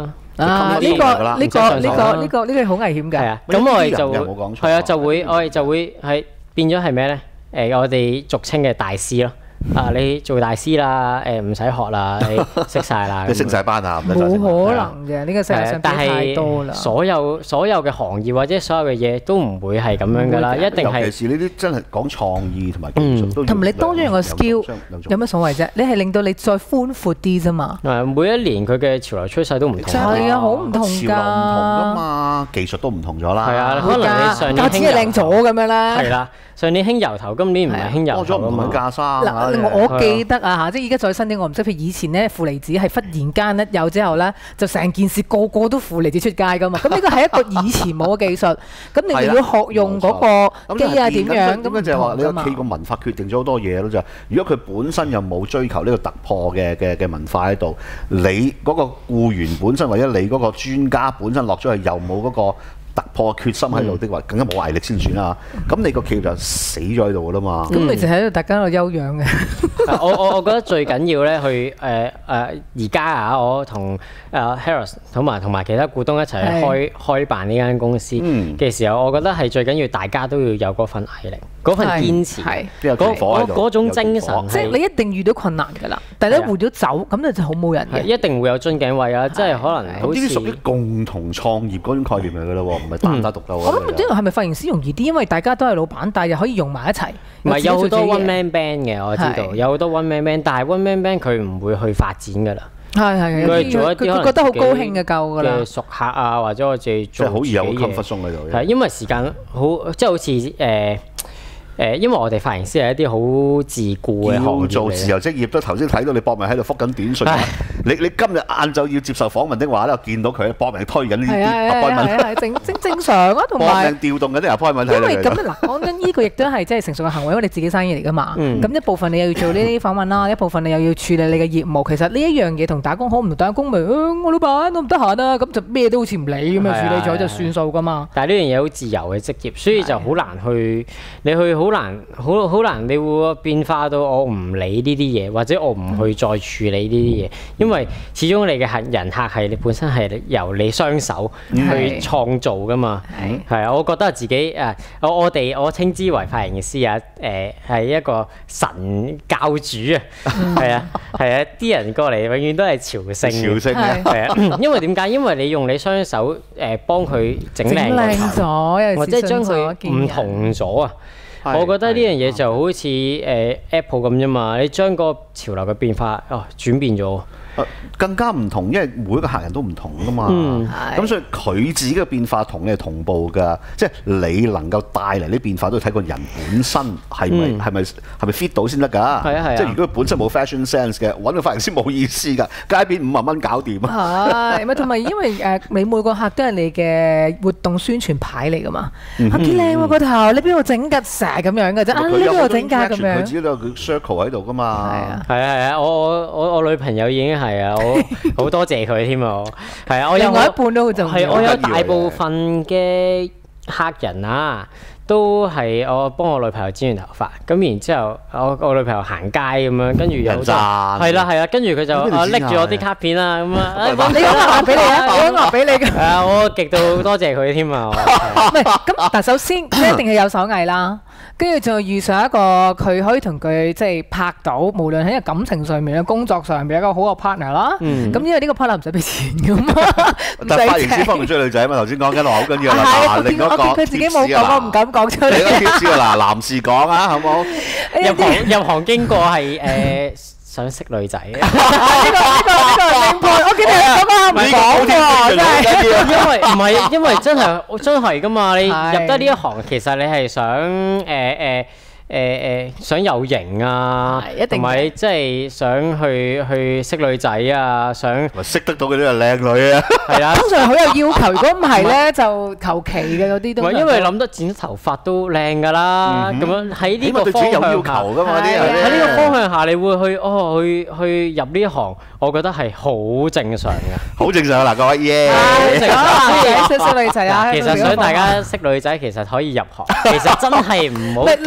啊！呢個呢個呢個呢個呢個好危險㗎。 係啊，咁我哋就係啊，就會我哋就會係變咗係咩咧？誒，我哋俗稱嘅大師咯。啊！你做大師啦，誒唔使學啦，你識曬啦， 你升曬班啊？ 冇可能嘅，呢個世界上但太多啦。 所有所有嘅行業或者所有嘅嘢都唔會係咁樣㗎啦，一定係。 尤其是呢啲真係講創意同埋技術都。 同埋你多咗樣個 skill，有乜所謂啫？你係令到你再寬闊啲啫嘛。 誒，每一年佢嘅潮流趨勢都唔同。 係啊，好唔同㗎。 潮流唔同㗎嘛，技術都唔同咗啦。 係啊，可能你上年價錢係靚咗咁樣啦。 係啦。上年興油頭，今年唔係興油頭啊嘛。 多咗唔同架衫。 嗱，我記得啊嚇，即係而家再新啲，我唔識。譬如以前咧，負離子係忽然間咧有之後咧，就成件事個個都負離子出街噶嘛。咁呢個係一個以前冇嘅技術，咁你又要學用嗰個機啊點樣咁唔同㗎嘛。 咁就係話你個企個文化決定咗好多嘢咯，就係如果佢本身又冇追求呢個突破嘅嘅嘅文化喺度，你嗰個僱員本身或者你嗰個專家本身落咗去又冇嗰個突破決心喺度的話，更加冇毅力先算啦。咁你個企業就死咗喺度噶啦嘛。 咁咪就喺度大家喺度休養嘅。 我我我覺得最緊要咧，去誒誒而家啊，我同誒 Harris 同埋同埋其他股東一齊開開辦呢間公司嘅時候，我覺得係最緊要大家都要有嗰份毅力、嗰份堅持、嗰嗰嗰種精神。 即係你一定遇到困難㗎啦，但係你換咗走，咁你就好冇人嘅。 一定會有樽頸位啊！即係可能好似呢啲屬於共同創業嗰種概念嚟㗎啦喎。唔係單打獨鬥。我諗呢個係咪髮型師容易啲？因為大家都係老闆，但係又可以用埋一齊。 唔係有好多 one man band 嘅，我知道有好多 one man band，但係 one man band 佢唔會去發展㗎啦。係係佢做一啲佢覺得好高興嘅夠㗎啦。 嘅熟客啊，或者我自己做好易有 comfort zone 喺度。 係因為時間好，即係好似誒。誒，因為我哋髮型師係一啲好自顧嘅行業， 做自由職業都頭先睇到你搏命喺度覆緊短信。你你今日晏晝要接受訪問的話咧，我見到佢搏命推緊呢啲 appointment。 係正正正常啊，同埋搏命調動緊啲 appointment。 因為咁嗱，講真，呢個亦都係即係成熟嘅行為，因為你自己生意嚟㗎嘛。咁一部分你又要做呢啲訪問啦，一部分你又要處理你嘅業務。其實呢一樣嘢同打工好唔同，打工咪我老闆我唔得閒啊，咁就咩都好似唔理咁樣處理咗就算數㗎嘛。 但係呢樣嘢好自由嘅職業，所以就好難去你去好難好好難，你會變化到我唔理呢啲嘢，或者我唔去再處理呢啲嘢，因為始終你嘅客人客係你本身係由你雙手去創造㗎嘛。係啊，我覺得自己誒，我我哋我稱之為髮型師啊，誒係一個神教主啊，係啊係啊，啲人過嚟永遠都係朝聖， 朝聖啊， 係啊，因為點解？因為你用你雙手誒幫佢整靚咗， 或者將佢唔同咗啊。我覺得呢樣嘢就好似誒 Apple 咁啫嘛，你將個潮流嘅變化哦轉變咗。 更加唔同，因為每一個客人都唔同噶嘛，咁、嗯、所以佢自己嘅變化同你係同步㗎，即係你能夠帶嚟啲變化都要睇個人本身係咪係咪係咪 fit 到先得㗎。係啊係啊，即係如果佢本身冇 fashion sense 嘅，揾個髮型師冇意思㗎，街邊五萬蚊搞掂啊。 係咪同埋因為誒你每個客都係你嘅活動宣傳牌嚟㗎嘛？啊幾靚喎個頭，你邊度整㗎成咁樣㗎啫？啊你邊度整㗎咁樣？ 佢自己都有個 circle 喺度㗎嘛。 係啊係啊係啊，我我我我女朋友已經係啊，我好多謝佢添啊！係啊，我有另外一半都好重要。係我有大部分嘅客人啊，都係我幫我女朋友剪完頭髮，咁然之後我我女朋友行街咁樣，跟住有係啦係啊，跟住佢就啊拎住我啲卡片啊咁啊， 你講話俾你啊，我講話俾你㗎。 係啊，我極度多謝佢添啊！唔係咁，但首先一定係有手藝啦。跟住就遇上一個佢可以同佢即係拍到，無論喺個感情上面、工作上面一個好嘅 partner 啦。咁因為呢個 partner 唔使俾錢㗎嘛。 但係髮型師方面追女仔啊嘛，頭先講緊話好緊要啦。嗱，另一個佢自己冇講，我唔敢講出嚟。 你個貼士啊，嗱，男士講啊，好冇？ 入行入行經過係誒想識女仔嘅。 呢個呢個呢個名牌，我見你咁啊唔講喎，真係。 因為唔係因為真係真係㗎嘛，你入得呢一行，其實你係想誒誒。誒誒想有型啊，同埋即係想去去識女仔啊，想識得到嗰啲係靚女啊，係啊，通常好有要求，如果唔係咧就求其嘅嗰啲都。 唔係因為諗得剪頭髮都靚㗎啦，咁樣喺呢個方向下，喺呢個方向下你會去哦去去入呢一行，我覺得係好正常嘅， 好正常啊嗱，各位耶！ 識識女仔啊， 其實想大家識女仔，其實可以入行，其實真係唔好令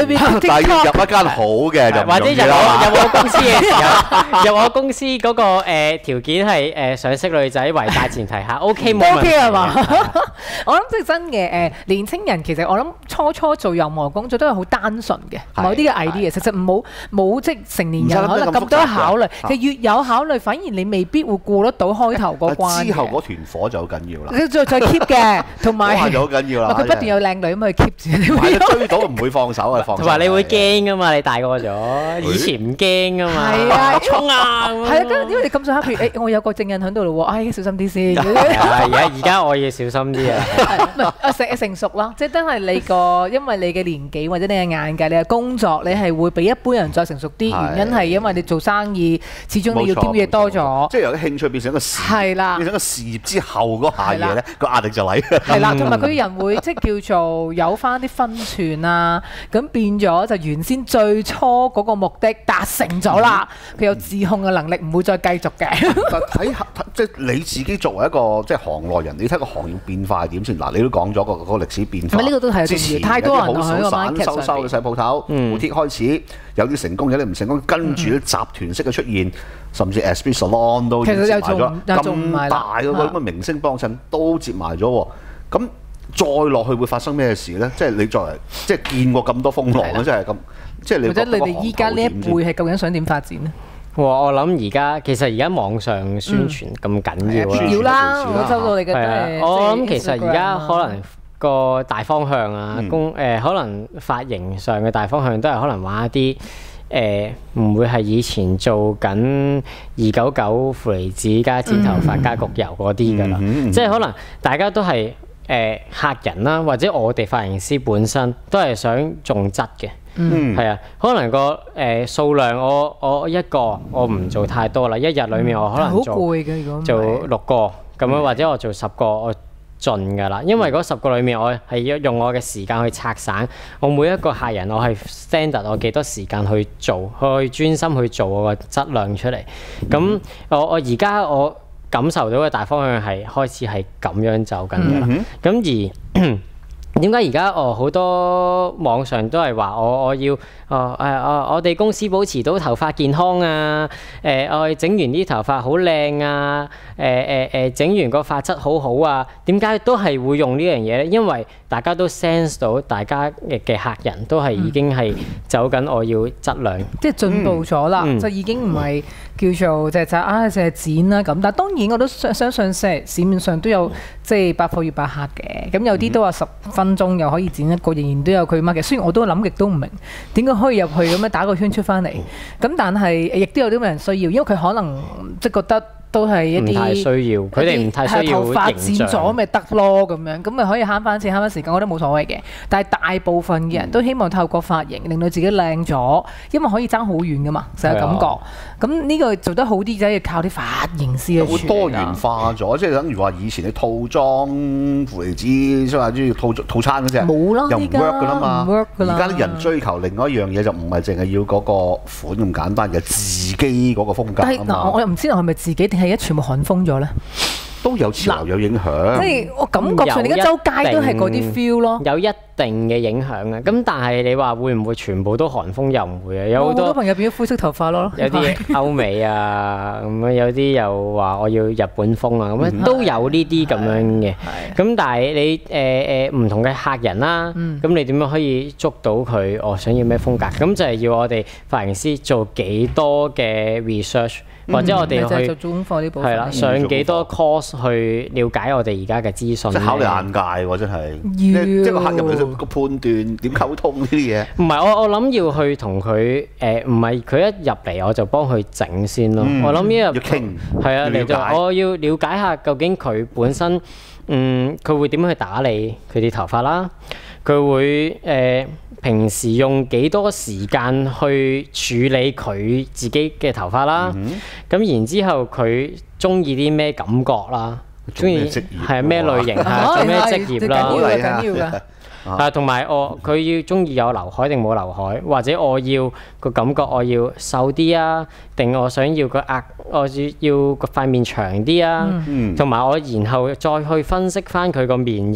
邊 TikTok， 但係要入一間好嘅，就唔或者入容易啦我入我公司嘅時候，入我公司嗰個誒條件係誒想識女仔為大前提下，OK 冇問題 OK 係嘛？ 係啊我諗即係真嘅誒，年青人其實我諗初初做任何工作都係好單純嘅，某啲嘅 idea，其實唔好冇即係成年人可能咁多考慮，其實越有考慮，反而你未必會顧得到開頭嗰關嘅。 之後嗰團火就好緊要啦。 你再再 keep 嘅，同埋哇就好緊要啦。 佢不斷有靚女咁去 keep 住。 係啊，追到唔會放手啊，放手。 同埋你會驚噶嘛？你大個咗，以前唔驚噶嘛。 係啊， 衝啊！ 係啊，跟因為你咁上下，譬如誒，我有個證人喺度咯喎，唉，小心啲先。 而家而家我要小心啲啊！ 唔係啊，成成熟啦，即係真係你個，因為你嘅年紀或者你嘅眼界、你嘅工作，你係會比一般人再成熟啲。原因係因為你做生意，始終你要兼嘢多咗。 即係由啲興趣變成一個事業， 係啦， 變成一個事業之後嗰下嘢咧，個壓力就嚟。 係啦，同埋佢人會即係叫做有翻啲分寸啊，咁變咗就原先最初嗰個目的達成咗啦，佢有自控嘅能力，唔會再繼續嘅。 但睇下即係你自己作為一個即係行內人，你睇個行業變化係點先？嗱，你都講咗個嗰個歷史變化。 呢個都係重要，太多人好少散收收嘅細鋪頭，胡鐵開始有啲成功，有啲唔成功，跟住啲集團式嘅出現，甚至 S B Salon 都接埋咗，咁大嗰個咁嘅明星幫襯都接埋咗喎。咁再落去會發生咩事咧？即係你作為即係見過咁多風浪咧，真係咁，即係你或者你哋依家呢一輩係究竟想點發展咧？ 我諗而家其實而家網上宣傳咁緊要啦， 要啦，我收到你嘅都係。 我諗其實而家可能個大方向啊，公誒可能髮型上嘅大方向都係可能玩一啲誒，唔會係以前做緊二九九負離子加剪頭髮加焗油嗰啲㗎啦，即係可能大家都係誒客人啦，或者我哋髮型師本身都係想重質嘅。嗯，係啊，可能個誒數量我我一個我唔做太多啦，一日裡面我可能做做六個咁樣，或者我做十個我盡㗎啦，因為嗰十個裡面我係要用我嘅時間去拆散，我每一個客人我係 standard 我幾多時間去做，去專心去做我個質量出嚟。咁我我而家我感受到嘅大方向係開始係咁樣走緊㗎啦。咁而點解而家哦好多網上都係話我我要哦誒哦我哋公司保持到頭髮健康啊，誒我整完啲頭髮好靚啊，誒誒誒整完個髮質好好啊，點解都係會用呢樣嘢咧？因為大家都 sense 到大家嘅嘅客人都係已經係走緊我要質量， 即係進步咗啦，就已經唔係叫做就係就啊就係剪啦咁。但係當然我都相相信即係市面上都有即係百貨與百客嘅，咁有啲都話十分鐘又可以剪一個，仍然都有佢乜嘅。雖然我都諗極都唔明點解可以入去咁樣打個圈出翻嚟，咁但係亦都有啲人需要，因為佢可能即係覺得。都係一啲唔太需要，佢哋唔太需要頭髮剪咗咪得咯咁樣，咁咪可以慳翻錢慳翻時間，我覺得冇所謂嘅。但係大部分嘅人都希望透過髮型令到自己靚咗，因為可以爭好遠噶嘛，成日感覺。咁呢個做得好啲就係靠啲髮型師嘅。 會多元化咗，即係等於話以前你套裝負離子，即係話中意套套餐嗰隻， 冇啦， 又唔 work 噶啦嘛。 唔 work 噶啦。 而家啲人追求另外一樣嘢，就唔係淨係要嗰個款咁簡單，而係自己嗰個風格啊嘛。但係嗱，我又唔知道係咪自己定係一全部寒風咗咧？ 都有潮流有影響， 即係我感覺上而家周街都係嗰啲 feel 咯， 有一定嘅影響嘅。咁但係你話會唔會全部都韓風？又唔會啊，有好多朋友變咗灰色頭髮咯， 有啲歐美啊咁樣，有啲又話我要日本風啊咁樣，都有呢啲咁樣嘅。咁但係你誒誒唔同嘅客人啦，咁你點樣可以捉到佢？我想要咩風格？咁就係要我哋髮型師做幾多嘅 research。或者我哋去係啦，上幾多 course 去了解我哋而家嘅資訊， 即係考慮眼界喎，真係。即係個客入嚟個判斷點溝通呢啲嘢。 唔係我我諗要去同佢誒，唔係佢一入嚟我就幫佢整先咯。我諗呢個係啊，嚟到我要了解下究竟佢本身嗯佢會點樣去打理佢啲頭髮啦，佢會誒。平時用幾多時間去處理佢自己嘅頭髮啦？咁、嗯、然之後佢中意啲咩感覺啦？中意係咩類型啊？做咩職業啦？ 緊要嘅，緊要嘅。 啊，同埋我佢要中意有劉海定冇劉海，或者我要個感覺我要瘦啲啊，定我想要個額我要要個塊面長啲啊？同埋、嗯、我然後再去分析翻佢個面型。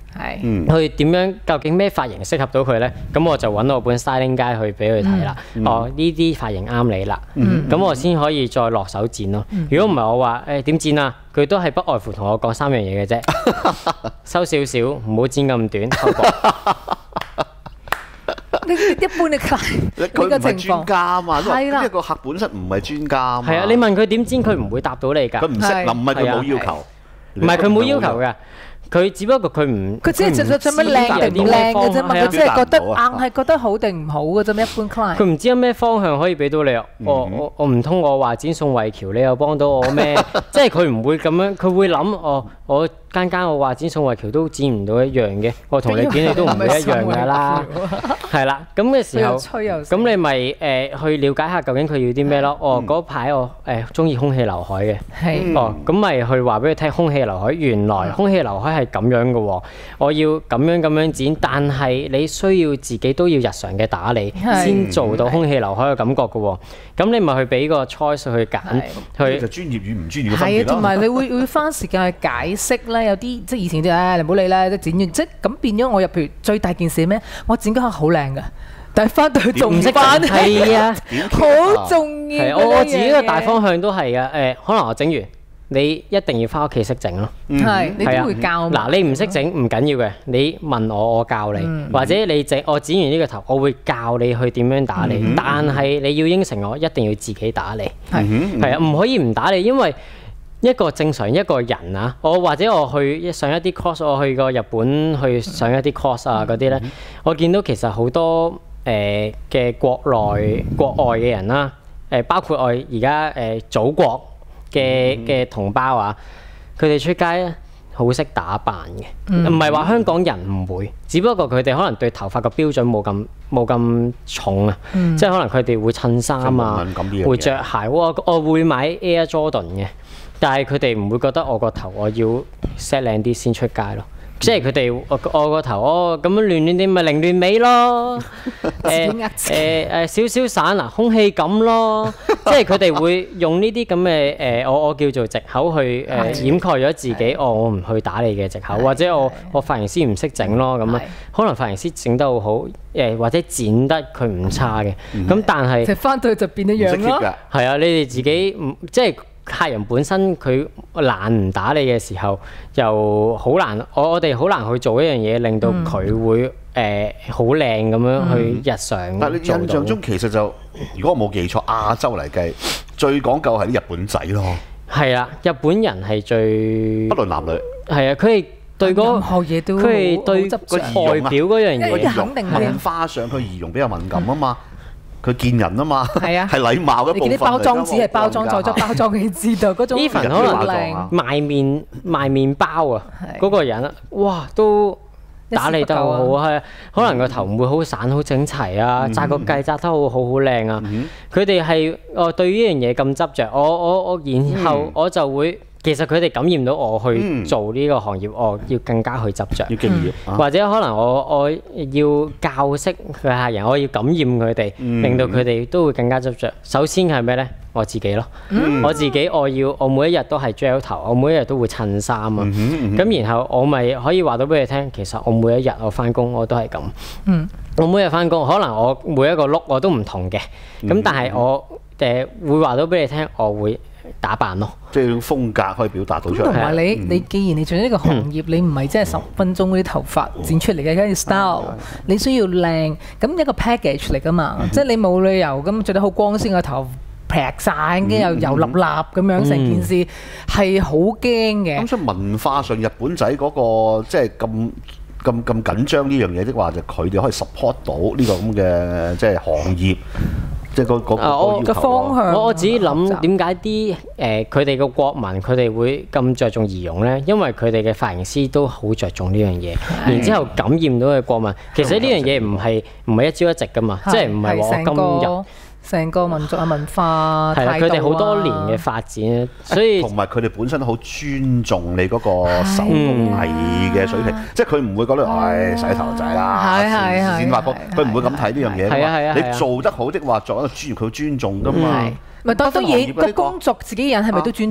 係， 去點樣究竟咩髮型適合到佢咧？咁我就揾我本 styling guide去俾佢睇啦。哦，呢啲髮型啱你啦，咁我先可以再落手剪咯。如果唔係我話誒點剪啊？佢都係不外乎同我講三樣嘢嘅啫，收少少，唔好剪咁短，偷薄。 你一般嘅 client 佢唔係專家啊嘛，因為因為個客本身唔係專家啊嘛。 係啊，你問佢點剪，佢唔會答到你㗎。 佢唔識，嗱唔係佢冇要求， 唔係佢冇要求㗎。佢只不過佢唔， 佢只係做做乜靚定唔靚嘅啫嘛，佢只係覺得硬係覺得好定唔好嘅啫，一般 client。 佢唔知有咩方向可以俾到你啊！我我我唔通我話剪宋慧喬，你又幫到我咩？即係佢唔會咁樣，佢會諗哦，我間間我話剪宋慧喬都剪唔到一樣嘅，我同你剪你都唔會一樣㗎啦。係啦，咁嘅時候，咁你咪誒去了解下究竟佢要啲咩咯？哦，嗰排我誒中意空氣劉海嘅，哦，咁咪去話俾佢聽空氣劉海，原來空氣劉海係咁樣嘅喎，我要咁樣咁樣剪，但係你需要自己都要日常嘅打理，先做到空氣劉海嘅感覺嘅喎。咁你咪去俾個 choice 去揀，去就專業與唔專業嘅分別咯。 係啊，同埋你會會花時間去解釋咧，有啲即係以前啲誒，你唔好理啦，即係剪完即係咁變咗我入譬如最大件事咩？我剪嗰下好靚㗎，但係翻到去仲唔識翻， 係啊， 好重要。 我我自己嘅大方向都係嘅，誒，可能我整完。你一定要翻屋企識整咯， 係你都會教。 嗱，你唔識整唔緊要嘅，你問我我教你，或者你整我剪完呢個頭，我會教你去點樣打理。但係你要應承我，一定要自己打理。係係啊，唔可以唔打理，因為一個正常一個人啊，我或者我去上一啲 course， 我去過日本去上一啲 course 啊嗰啲咧，我見到其實好多誒嘅國內國外嘅人啦，誒包括我而家誒祖國嘅嘅同胞啊，佢哋出街咧好識打扮嘅，唔係話香港人唔會，只不過佢哋可能對頭髮嘅標準冇咁冇咁重啊，嗯、即係可能佢哋會襯衫啊，會着鞋，我我會買 Air Jordan 嘅，但係佢哋唔會覺得我個頭我要 set 靚啲先出街咯。即係佢哋我我個頭哦咁樣亂亂啲咪凌亂尾咯，誒誒誒少少散啊空氣感咯，即係佢哋會用呢啲咁嘅誒我我叫做藉口去誒、呃、掩蓋咗自己哦我唔去打理嘅藉口，或者我我髮型師唔識整咯咁啊，可能髮型師整得好好誒或者剪得佢唔差嘅，咁但係就翻到去就變一樣咯， 係啊，你哋自己唔即係。客人本身佢懶唔打理嘅時候，又好難，我我哋好難去做一樣嘢，令到佢會誒好靚咁樣去日常。嗯、 但係你印象中其實就，如果我冇記錯，亞洲嚟計最講究係啲日本仔咯。 係啊，日本人係最不論男女。 係啊，佢哋對嗰學嘢都佢哋對個外表嗰樣嘢， 肯定係花上佢儀容比較敏感啊嘛。佢見人啊嘛，係啊， 係禮貌嘅部分。 你見啲包裝紙係包裝再咗包裝，你知道嗰種。 even 可能靚賣麵賣麵包啊，嗰個人啊，哇都打理得好好啊，係可能個頭唔會好散好整齊啊，紮個髻紮得好好好靚啊。佢哋係哦對呢樣嘢咁執着，我我我然後我就會。其實佢哋感染到我去做呢個行業，我要更加去執着， 要敬業， 或者可能我我要教識佢客人，我要感染佢哋，令到佢哋都會更加執着。首先係咩呢？我自己咯，我自己我要我每一日都係 gel 頭，我每一日都會襯衫啊。咁然後我咪可以話到俾你聽，其實我每一日我翻工我都係咁。我每日翻工，可能我每一個 look 我都唔同嘅，咁但係我誒會話到俾你聽，我會。打扮咯， 即係風格可以表達到出嚟。 同埋你，你既然你做呢個行業，你唔係真係十分鐘嗰啲頭髮剪出嚟嘅，跟住 style，你需要靚，咁一個 package 嚟噶嘛，即係你冇理由咁著得好光鮮個頭劈曬，跟住又油立立咁樣，成件事係好驚嘅。 咁所以文化上，日本仔嗰個即係咁咁咁緊張呢樣嘢的話，就佢哋可以 support 到呢個咁嘅即係行業。即係個個個方向。 我我自己諗點解啲誒佢哋個國民佢哋會咁着重儀容咧？因為佢哋嘅髮型師都好着重呢樣嘢，然之後感染到嘅國民。其實呢樣嘢唔係唔係一朝一夕噶嘛，即係唔係話我今日。 成個民族嘅文化態度啊， 係啦，佢哋好多年嘅發展，所以同埋佢哋本身好尊重你嗰個手工藝嘅水平，即係佢唔會覺得唉洗頭仔啦，剪髮科，佢唔會咁睇呢樣嘢。 係啊係啊， 你做得好的話，作為一個專業，佢尊重㗎嘛。 咪當當然個工作自己人係咪都尊重？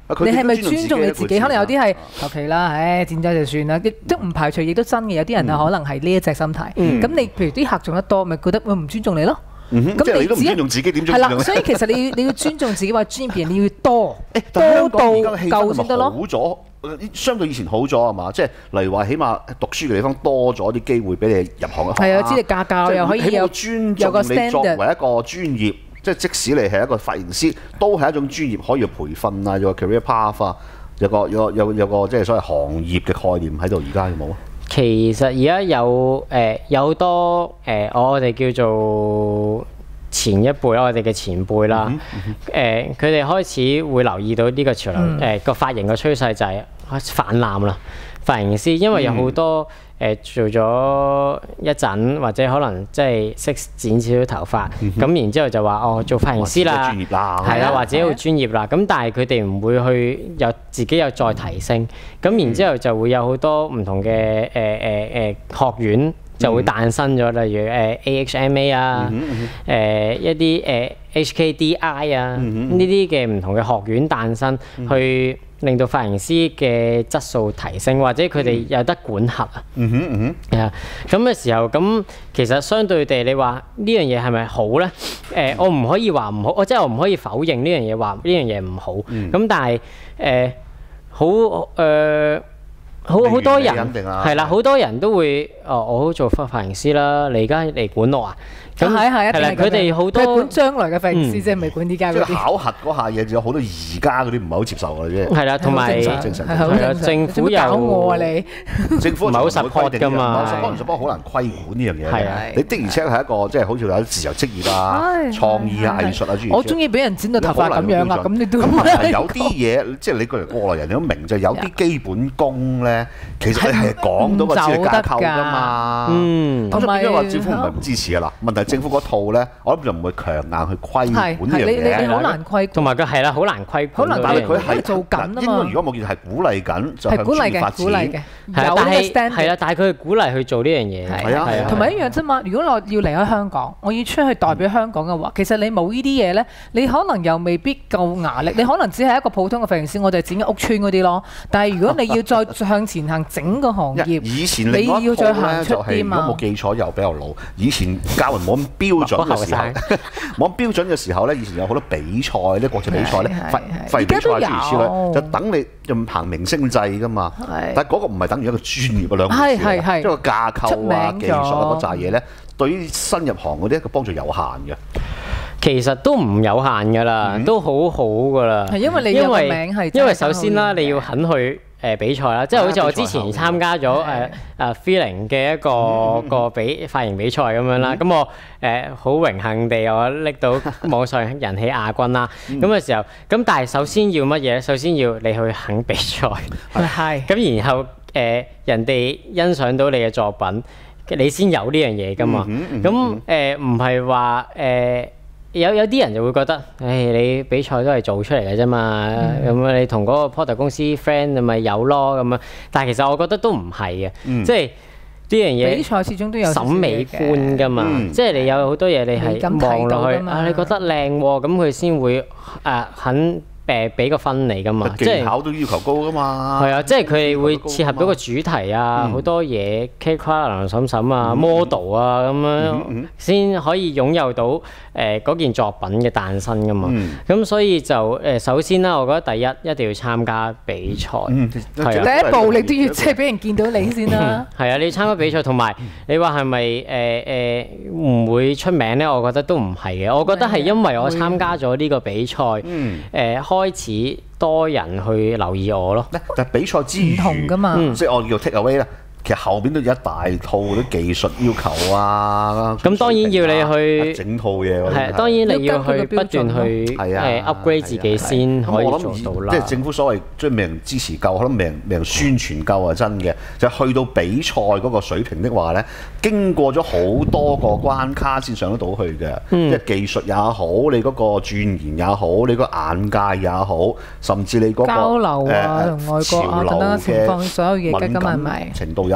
你係咪尊重你自己？可能有啲係求其啦，唉，戰爭就算啦，亦都唔排除，亦都真嘅。有啲人啊，可能係呢一隻心態。咁你譬如啲客做得多，咪覺得我唔尊重你咯。 咁你都唔尊重自己，點尊重咧？ 係啦，所以其實你要你要尊重自己，話專業人你要多多到夠先得咯。 好咗，相對以前好咗係嘛？即係例如話，起碼讀書嘅地方多咗啲機會俾你入行嘅。 係啊，資歷架構又可以有尊重你作為一個專業。即係即使你係一個髮型師，都係一種專業，可以培訓啊，有個 career path 啊，有個有有有個即係所謂行業嘅概念喺度。而家有冇啊？ 其實而家有誒、呃、有好多誒、呃、我哋叫做前一輩啦，我哋嘅前輩啦，誒佢哋開始會留意到呢個潮流，誒個髮型嘅趨勢就係泛濫啦。髮型師因為有好多。嗯誒、呃、做咗一陣，或者可能即係識剪少少頭髮，咁、嗯、然之後就話哦做髮型師啦，係啦，或者好專業啦。咁但係佢哋唔會去有自己有再提升，咁、嗯、然之後就會有好多唔同嘅誒誒誒學院就會誕生咗，例如誒 A H M A 啊，誒、嗯嗯呃、一啲誒、呃、H K D I 啊，呢啲嘅唔同嘅學院誕生，嗯、去令到髮型師嘅質素提升，或者佢哋有得管轄啊。嗯哼嗯哼。係啊，咁嘅時候，咁其實相對地，你話呢樣嘢係咪好咧？誒、呃，我唔可以話唔好，我即係我唔可以否認呢樣嘢話呢樣嘢唔好。咁、嗯、但係誒、呃，好誒。呃好好多人係啦，好多人都會哦，我好做髮髮型師啦，你而家嚟管我啊？咁係係係啦，佢哋好多管將來嘅髮型師，即係未管依家嗰啲。 即係考核嗰下嘢，有好多而家嗰啲唔係好接受嘅啫。 係啦，同埋係啊，政府又搞我啊你？ 政府唔係好 support 㗎嘛 ，support 唔 support 好難規管呢樣嘢。係啊，你的而且確係一個即係好似有啲自由職業啊、創意啊、藝術啊諸如。 我中意俾人剪到頭髮咁樣啊，咁你都咁係有啲嘢，即係你個人過來人你都明，就有啲基本功咧，其實你係講到個資歷架構㗎嘛。嗯，咁所以點解話政府唔係唔支持啊？嗱，問題政府嗰套咧。我諗就唔會強硬去規管呢樣嘢， 你好難規， 同埋佢係啦，好難規管。 但係佢係做緊啊嘛。 應該如果冇見係鼓勵緊，就向專業發展。 鼓勵嘅， 有呢個 stand。係啦，但係佢係鼓勵去做呢樣嘢。 係啊， 同埋一樣啫嘛。如果我要離開香港，我要出去代表香港嘅話，其實你冇呢啲嘢咧，你可能又未必夠牙力。你可能只係一個普通嘅髮型師，我哋剪嘅屋村嗰啲咯。但係如果你要再向前行，整個行業， 以前你要再行出啲嘛。如果冇記錯又比較老，以前教人冇咁標準嘅時候。冇標準嘅時候咧，以前有好多比賽咧，國際比賽咧，廢廢比賽諸如此類，就等你任行明星制噶嘛。但係嗰個唔係等於一個專業嘅兩回事，即係個架構啊、技術啊嗰扎嘢咧，對於新入行嗰啲一個幫助有限嘅。 其實都唔有限㗎啦，嗯、都好好㗎啦。 係因為你有個名係， 因為首先啦，你要肯去。誒比賽啦，即係好似我之前參加咗誒誒 Feeling 嘅一個、嗯、個比髮型比賽咁樣啦，咁、嗯、我誒好、呃、榮幸地我拎到網上人氣亞軍啦，咁嘅、嗯、時候，咁但係首先要乜嘢咧？首先要你去肯比賽，係，咁然後誒、呃、人哋欣賞到你嘅作品，你先有呢樣嘢㗎嘛，咁誒唔係話誒。呃有有啲人就會覺得，誒、哎、你比賽都係做出嚟嘅啫嘛，咁、嗯、你同嗰個 porter 公司 friend 咪有咯咁樣。但係其實我覺得都唔係嘅，嗯、即係呢樣嘢比賽始終都有審美觀㗎嘛。嗯、即係你有好多嘢你係望落去啊，你覺得靚喎，咁佢先會誒、啊、肯。誒俾個分你㗎嘛，即係技巧都要求高㗎嘛。係啊，即係佢哋會切合到個主題啊，好多嘢 K 跨林沈沈啊 model 啊咁樣，先可以擁有到誒嗰件作品嘅誕生㗎嘛。咁所以就誒首先啦，我覺得第一一定要參加比賽，係啊， 第一步你都要即係俾人見到你先啦。 係啊，你要參加比賽，同埋你話係咪誒誒唔會出名咧？我覺得都唔係嘅。我覺得係因為我參加咗呢個比賽，誒開。開始多人去留意我咯， 但係比賽之餘，唔同㗎嘛，即係我叫 take away 啦。其實後邊都有一大套啲技術要求啊， 咁當然要你去整套嘢。 係，當然你要去不斷去誒 upgrade 自己先可以做到啦。 即係政府所謂即係未人支持夠，可能未人未人宣傳夠啊，真嘅。就去到比賽嗰個水平的話咧，經過咗好多個關卡先上得到去嘅。即係技術也好，你嗰個鑽研也好，你個眼界也好，甚至你嗰個交流啊同外國啊等等情況，所有嘢嘅咁係咪程度也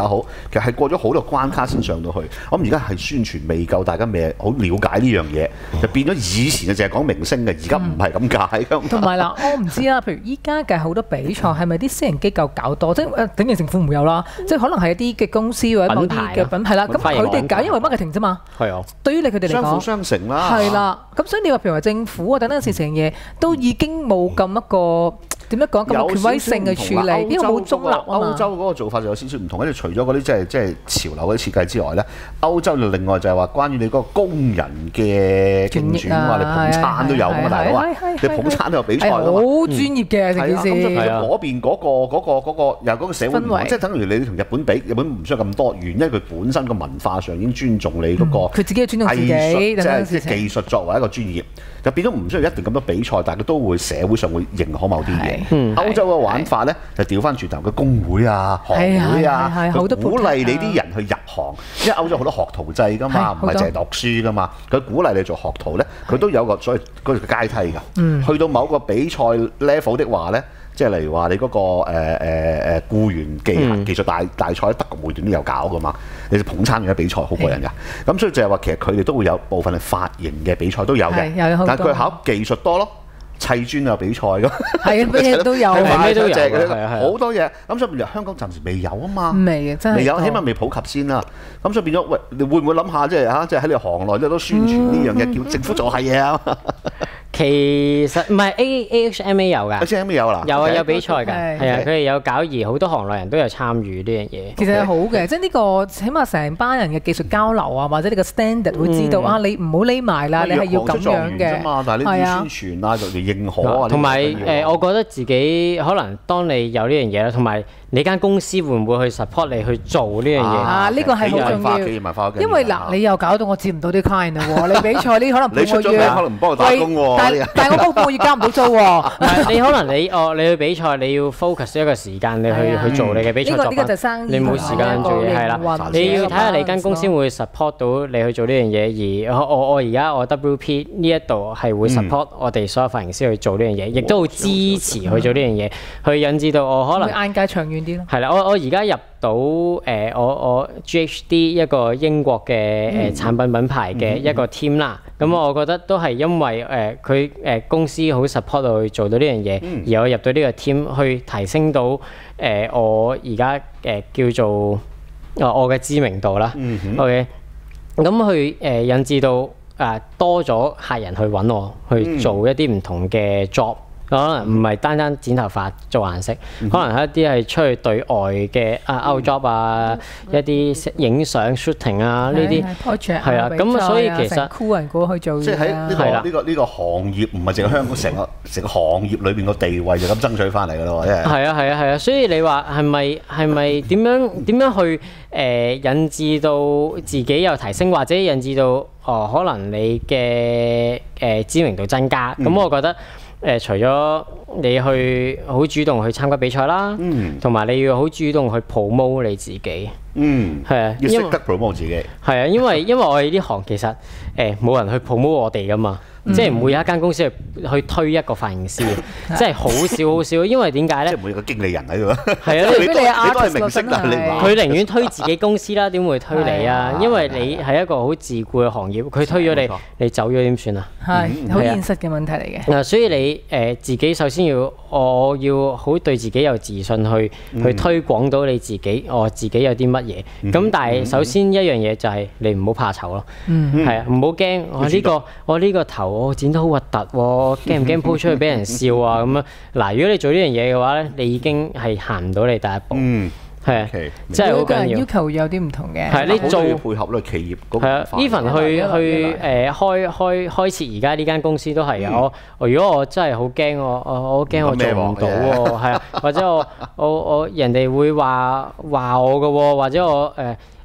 好，其實係過咗好多關卡先上到去。我諗而家係宣傳未夠，大家未好了解呢樣嘢，就變咗以前就淨係講明星嘅，而家唔係咁解㗎。 同埋啦，我唔知啦，譬如依家嘅好多比賽係咪啲私人機構搞多？即係誒，頂然政府唔會有啦，即係可能係一啲嘅公司或者某啲嘅品牌啦。咁佢哋搞因為 marketing 啫嘛。係啊。對於你佢哋嚟講， 相輔相成啦。 係啦。咁所以你話譬如話政府啊等等事情嘢，都已經冇咁一個。點樣講咁權威性嘅處理？因為冇中立啊嘛。 歐洲嗰個做法就有少少唔同，跟住除咗嗰啲即係即係潮流嗰啲設計之外咧，歐洲就另外就係話關於你嗰個工人嘅競選啊，你捧餐都有㗎嘛，大佬啊，你捧餐都有比賽㗎嘛。好專業嘅成件事。 係啊，咁嗰邊嗰個嗰個嗰個又嗰個社會唔同，即係等於你同日本比，日本唔需要咁多，原因佢本身個文化上已經尊重你嗰個佢自己尊重自己， 即係即係技術作為一個專業，就變咗唔需要一定咁多比賽，但係佢都會社會上會認可某啲嘢。歐洲嘅玩法咧就調翻轉頭，嘅工會啊、學會啊，佢鼓勵你啲人去入行，因為歐洲好多學徒制㗎嘛，唔係淨係讀書㗎嘛，佢鼓勵你做學徒咧，佢都有個所謂嗰個階梯㗎。嗯、去到某個比賽 level 的話咧，即係例如話你嗰、嗰個誒誒誒僱員技術技術大大賽，德國每段都有搞㗎嘛，你哋捧餐嘅比賽好過癮㗎。咁所以就係話其實佢哋都會有部分係髮型嘅比賽都有嘅，但係佢考技術多咯。砌磚有比賽㗎， 係啊，咩都有， 咩都有， 好多嘢。咁所以變咗香港暫時未有啊嘛， 未嘅真係未有，起碼未普及先啦。咁所以變咗，喂，你會唔會諗下即係嚇，即係喺你行內都宣傳呢樣嘢，叫政府做下嘢啊？ 其實唔係 A A H M A 有㗎 ，A H M A 有啦， 有啊有比賽㗎，係啊，佢哋有搞，而好多行內人都有參與呢樣嘢。 其實係好嘅，即係呢個起碼成班人嘅技術交流啊，或者你個 standard 會知道啊，你唔好匿埋啦，你係要咁樣嘅。 但係你要宣傳啊，就認可啊。 同埋誒，我覺得自己可能當你有呢樣嘢啦，同埋你間公司會唔會去 support 你去做呢樣嘢啊？呢個係好重要，因為嗱，你又搞到我接唔到啲 client 啦喎，你比賽呢可能半個月， 可能唔幫我打工喎。 但但係我嗰個月交唔到租喎。 你可能你哦，你去比賽，你要 focus 一個時間，你去去做你嘅比賽作品。你冇時間做嘢係啦，你要睇下你間公司會 support 到你去做呢樣嘢。而我我而家我 W P 呢一度係會 support 我哋所有髮型師去做呢樣嘢，亦都好支持去做呢樣嘢，去引致到我可能眼界長遠啲咯。 係啦，我我而家入到誒我我 G H D 一個英國嘅誒產品品牌嘅一個 team 啦。咁我覺得都係因為誒佢誒公司好 support 到去做到呢樣嘢，而我入到呢個 team 去提升到誒、呃、我而家誒叫做啊我嘅知名度啦。OK，咁去誒引致到啊多咗客人去揾我去做一啲唔同嘅 job。可能唔係單單剪頭髮做顏色，嗯、可能係一啲係出去對外嘅啊 out job 啊，嗯、一啲影相 shooting 啊呢啲，係啊，咁所以其實酷人過去做嘢， 即係喺呢個呢、呢個呢、呢個行業唔係淨係香港成個成個行業裏邊個地位就咁爭取翻嚟㗎咯，真係。係啊係啊係啊，所以你話係咪係咪點樣點樣去誒、呃、引致到自己有提升，或者引致到哦、呃、可能你嘅誒、呃、知名度增加？咁、嗯、我覺得。誒、呃，除咗你去好主動去參加比賽啦，同埋、嗯、你要好主動去 promote 你自己， 嗯， 係啊， 要識得 promote 自己， 係啊，因為因為我哋呢行其實誒冇、呃、人去 promote 我哋噶嘛。即係唔會有一間公司去去推一個髮型師嘅，即係好少好少。因為點解咧？ 即係每個經理人喺度。 係啊， 你都你都係明星，但係你佢寧願推自己公司啦，點會推你啊？因為你係一個好自僱嘅行業，佢推咗你，你走咗點算啊？ 係好現實嘅問題嚟嘅。 嗱，所以你誒自己首先要，我要好對自己有自信，去去推廣到你自己，我自己有啲乜嘢。咁但係首先一樣嘢就係你唔好怕醜咯，係啊，唔好驚我呢個我呢個頭。我剪得好核突喎，驚唔驚 po 出去俾人笑啊？咁樣嗱，如果你做呢樣嘢嘅話咧，你已經係行唔到你第一步。嗯，係啊，即係好緊要。 每個人要求有啲唔同嘅。 係你做配合咧，企業嗰個。係啊 ，even 去去誒開開開設而家呢間公司都係啊。我我如果我真係好驚我我我驚我做唔到喎，係啊，或者我我我人哋會話話我嘅喎，或者我誒。誒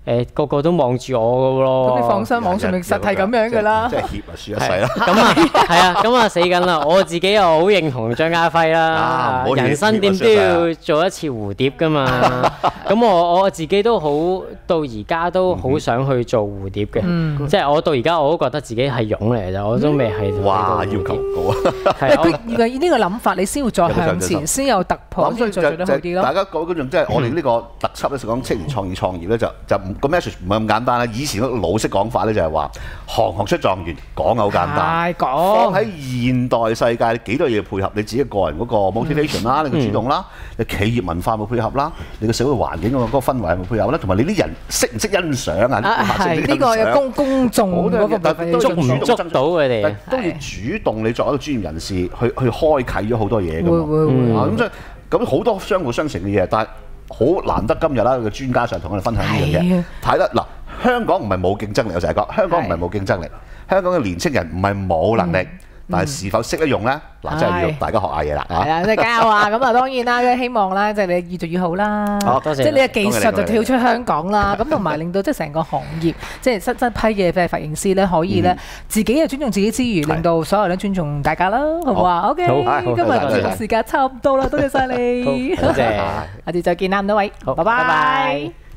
誒個個都望住我嘅咯。 咁你放心，網上面實係咁樣㗎啦。 即係協啊，輸一世啦。 咁啊，係啊，咁啊死緊啦！我自己又好認同張家輝啦，人生點都要做一次蝴蝶㗎嘛。咁我我自己都好到而家都好想去做蝴蝶嘅，即係我到而家我都覺得自己係蛹嚟嘅啫，我都未係。 哇！要求高啊！ 係佢呢個諗法，你先會再向前，先有突破，先做得好啲咯。 大家講嗰種即係我哋呢個特輯咧，講青年創意創業咧，就就個 message 唔係咁簡單啦。以前個老式講法咧就係話行行出狀元，講好簡單。 講喺現代世界幾多嘢配合你自己個人嗰個 motivation 啦，你嘅主動啦，你企業文化有冇配合啦，你嘅社會環境嗰個氛圍有冇配合啦，同埋你啲人識唔識欣賞啊？ 係呢個有公公眾嗰個部分捉唔捉到佢哋？ 都要主動，你作為一個專業人士去去開啟咗好多嘢㗎嘛。 會會會咁所以咁好多相輔相成嘅嘢，但係好難得今日啦個專家上同我哋分享呢樣嘢。睇得嗱，香港唔係冇競爭力，我成日講香港唔係冇競爭力，香港嘅年青人唔係冇能力。但係是否識得用咧？嗱，真係要大家學下嘢啦嚇。 係啊，即係加油啊！咁啊，當然啦，希望啦，即係你越做越好啦。 好，多謝。 即係你嘅技術就跳出香港啦。咁同埋令到即係成個行業，即係新新批嘅髮型師咧，可以咧自己又尊重自己之餘，令到所有人都尊重大家啦，好唔好啊？OK，今日節目時間差唔多啦，多謝曬你。 多謝， 下次再見啦，咁多位，拜拜。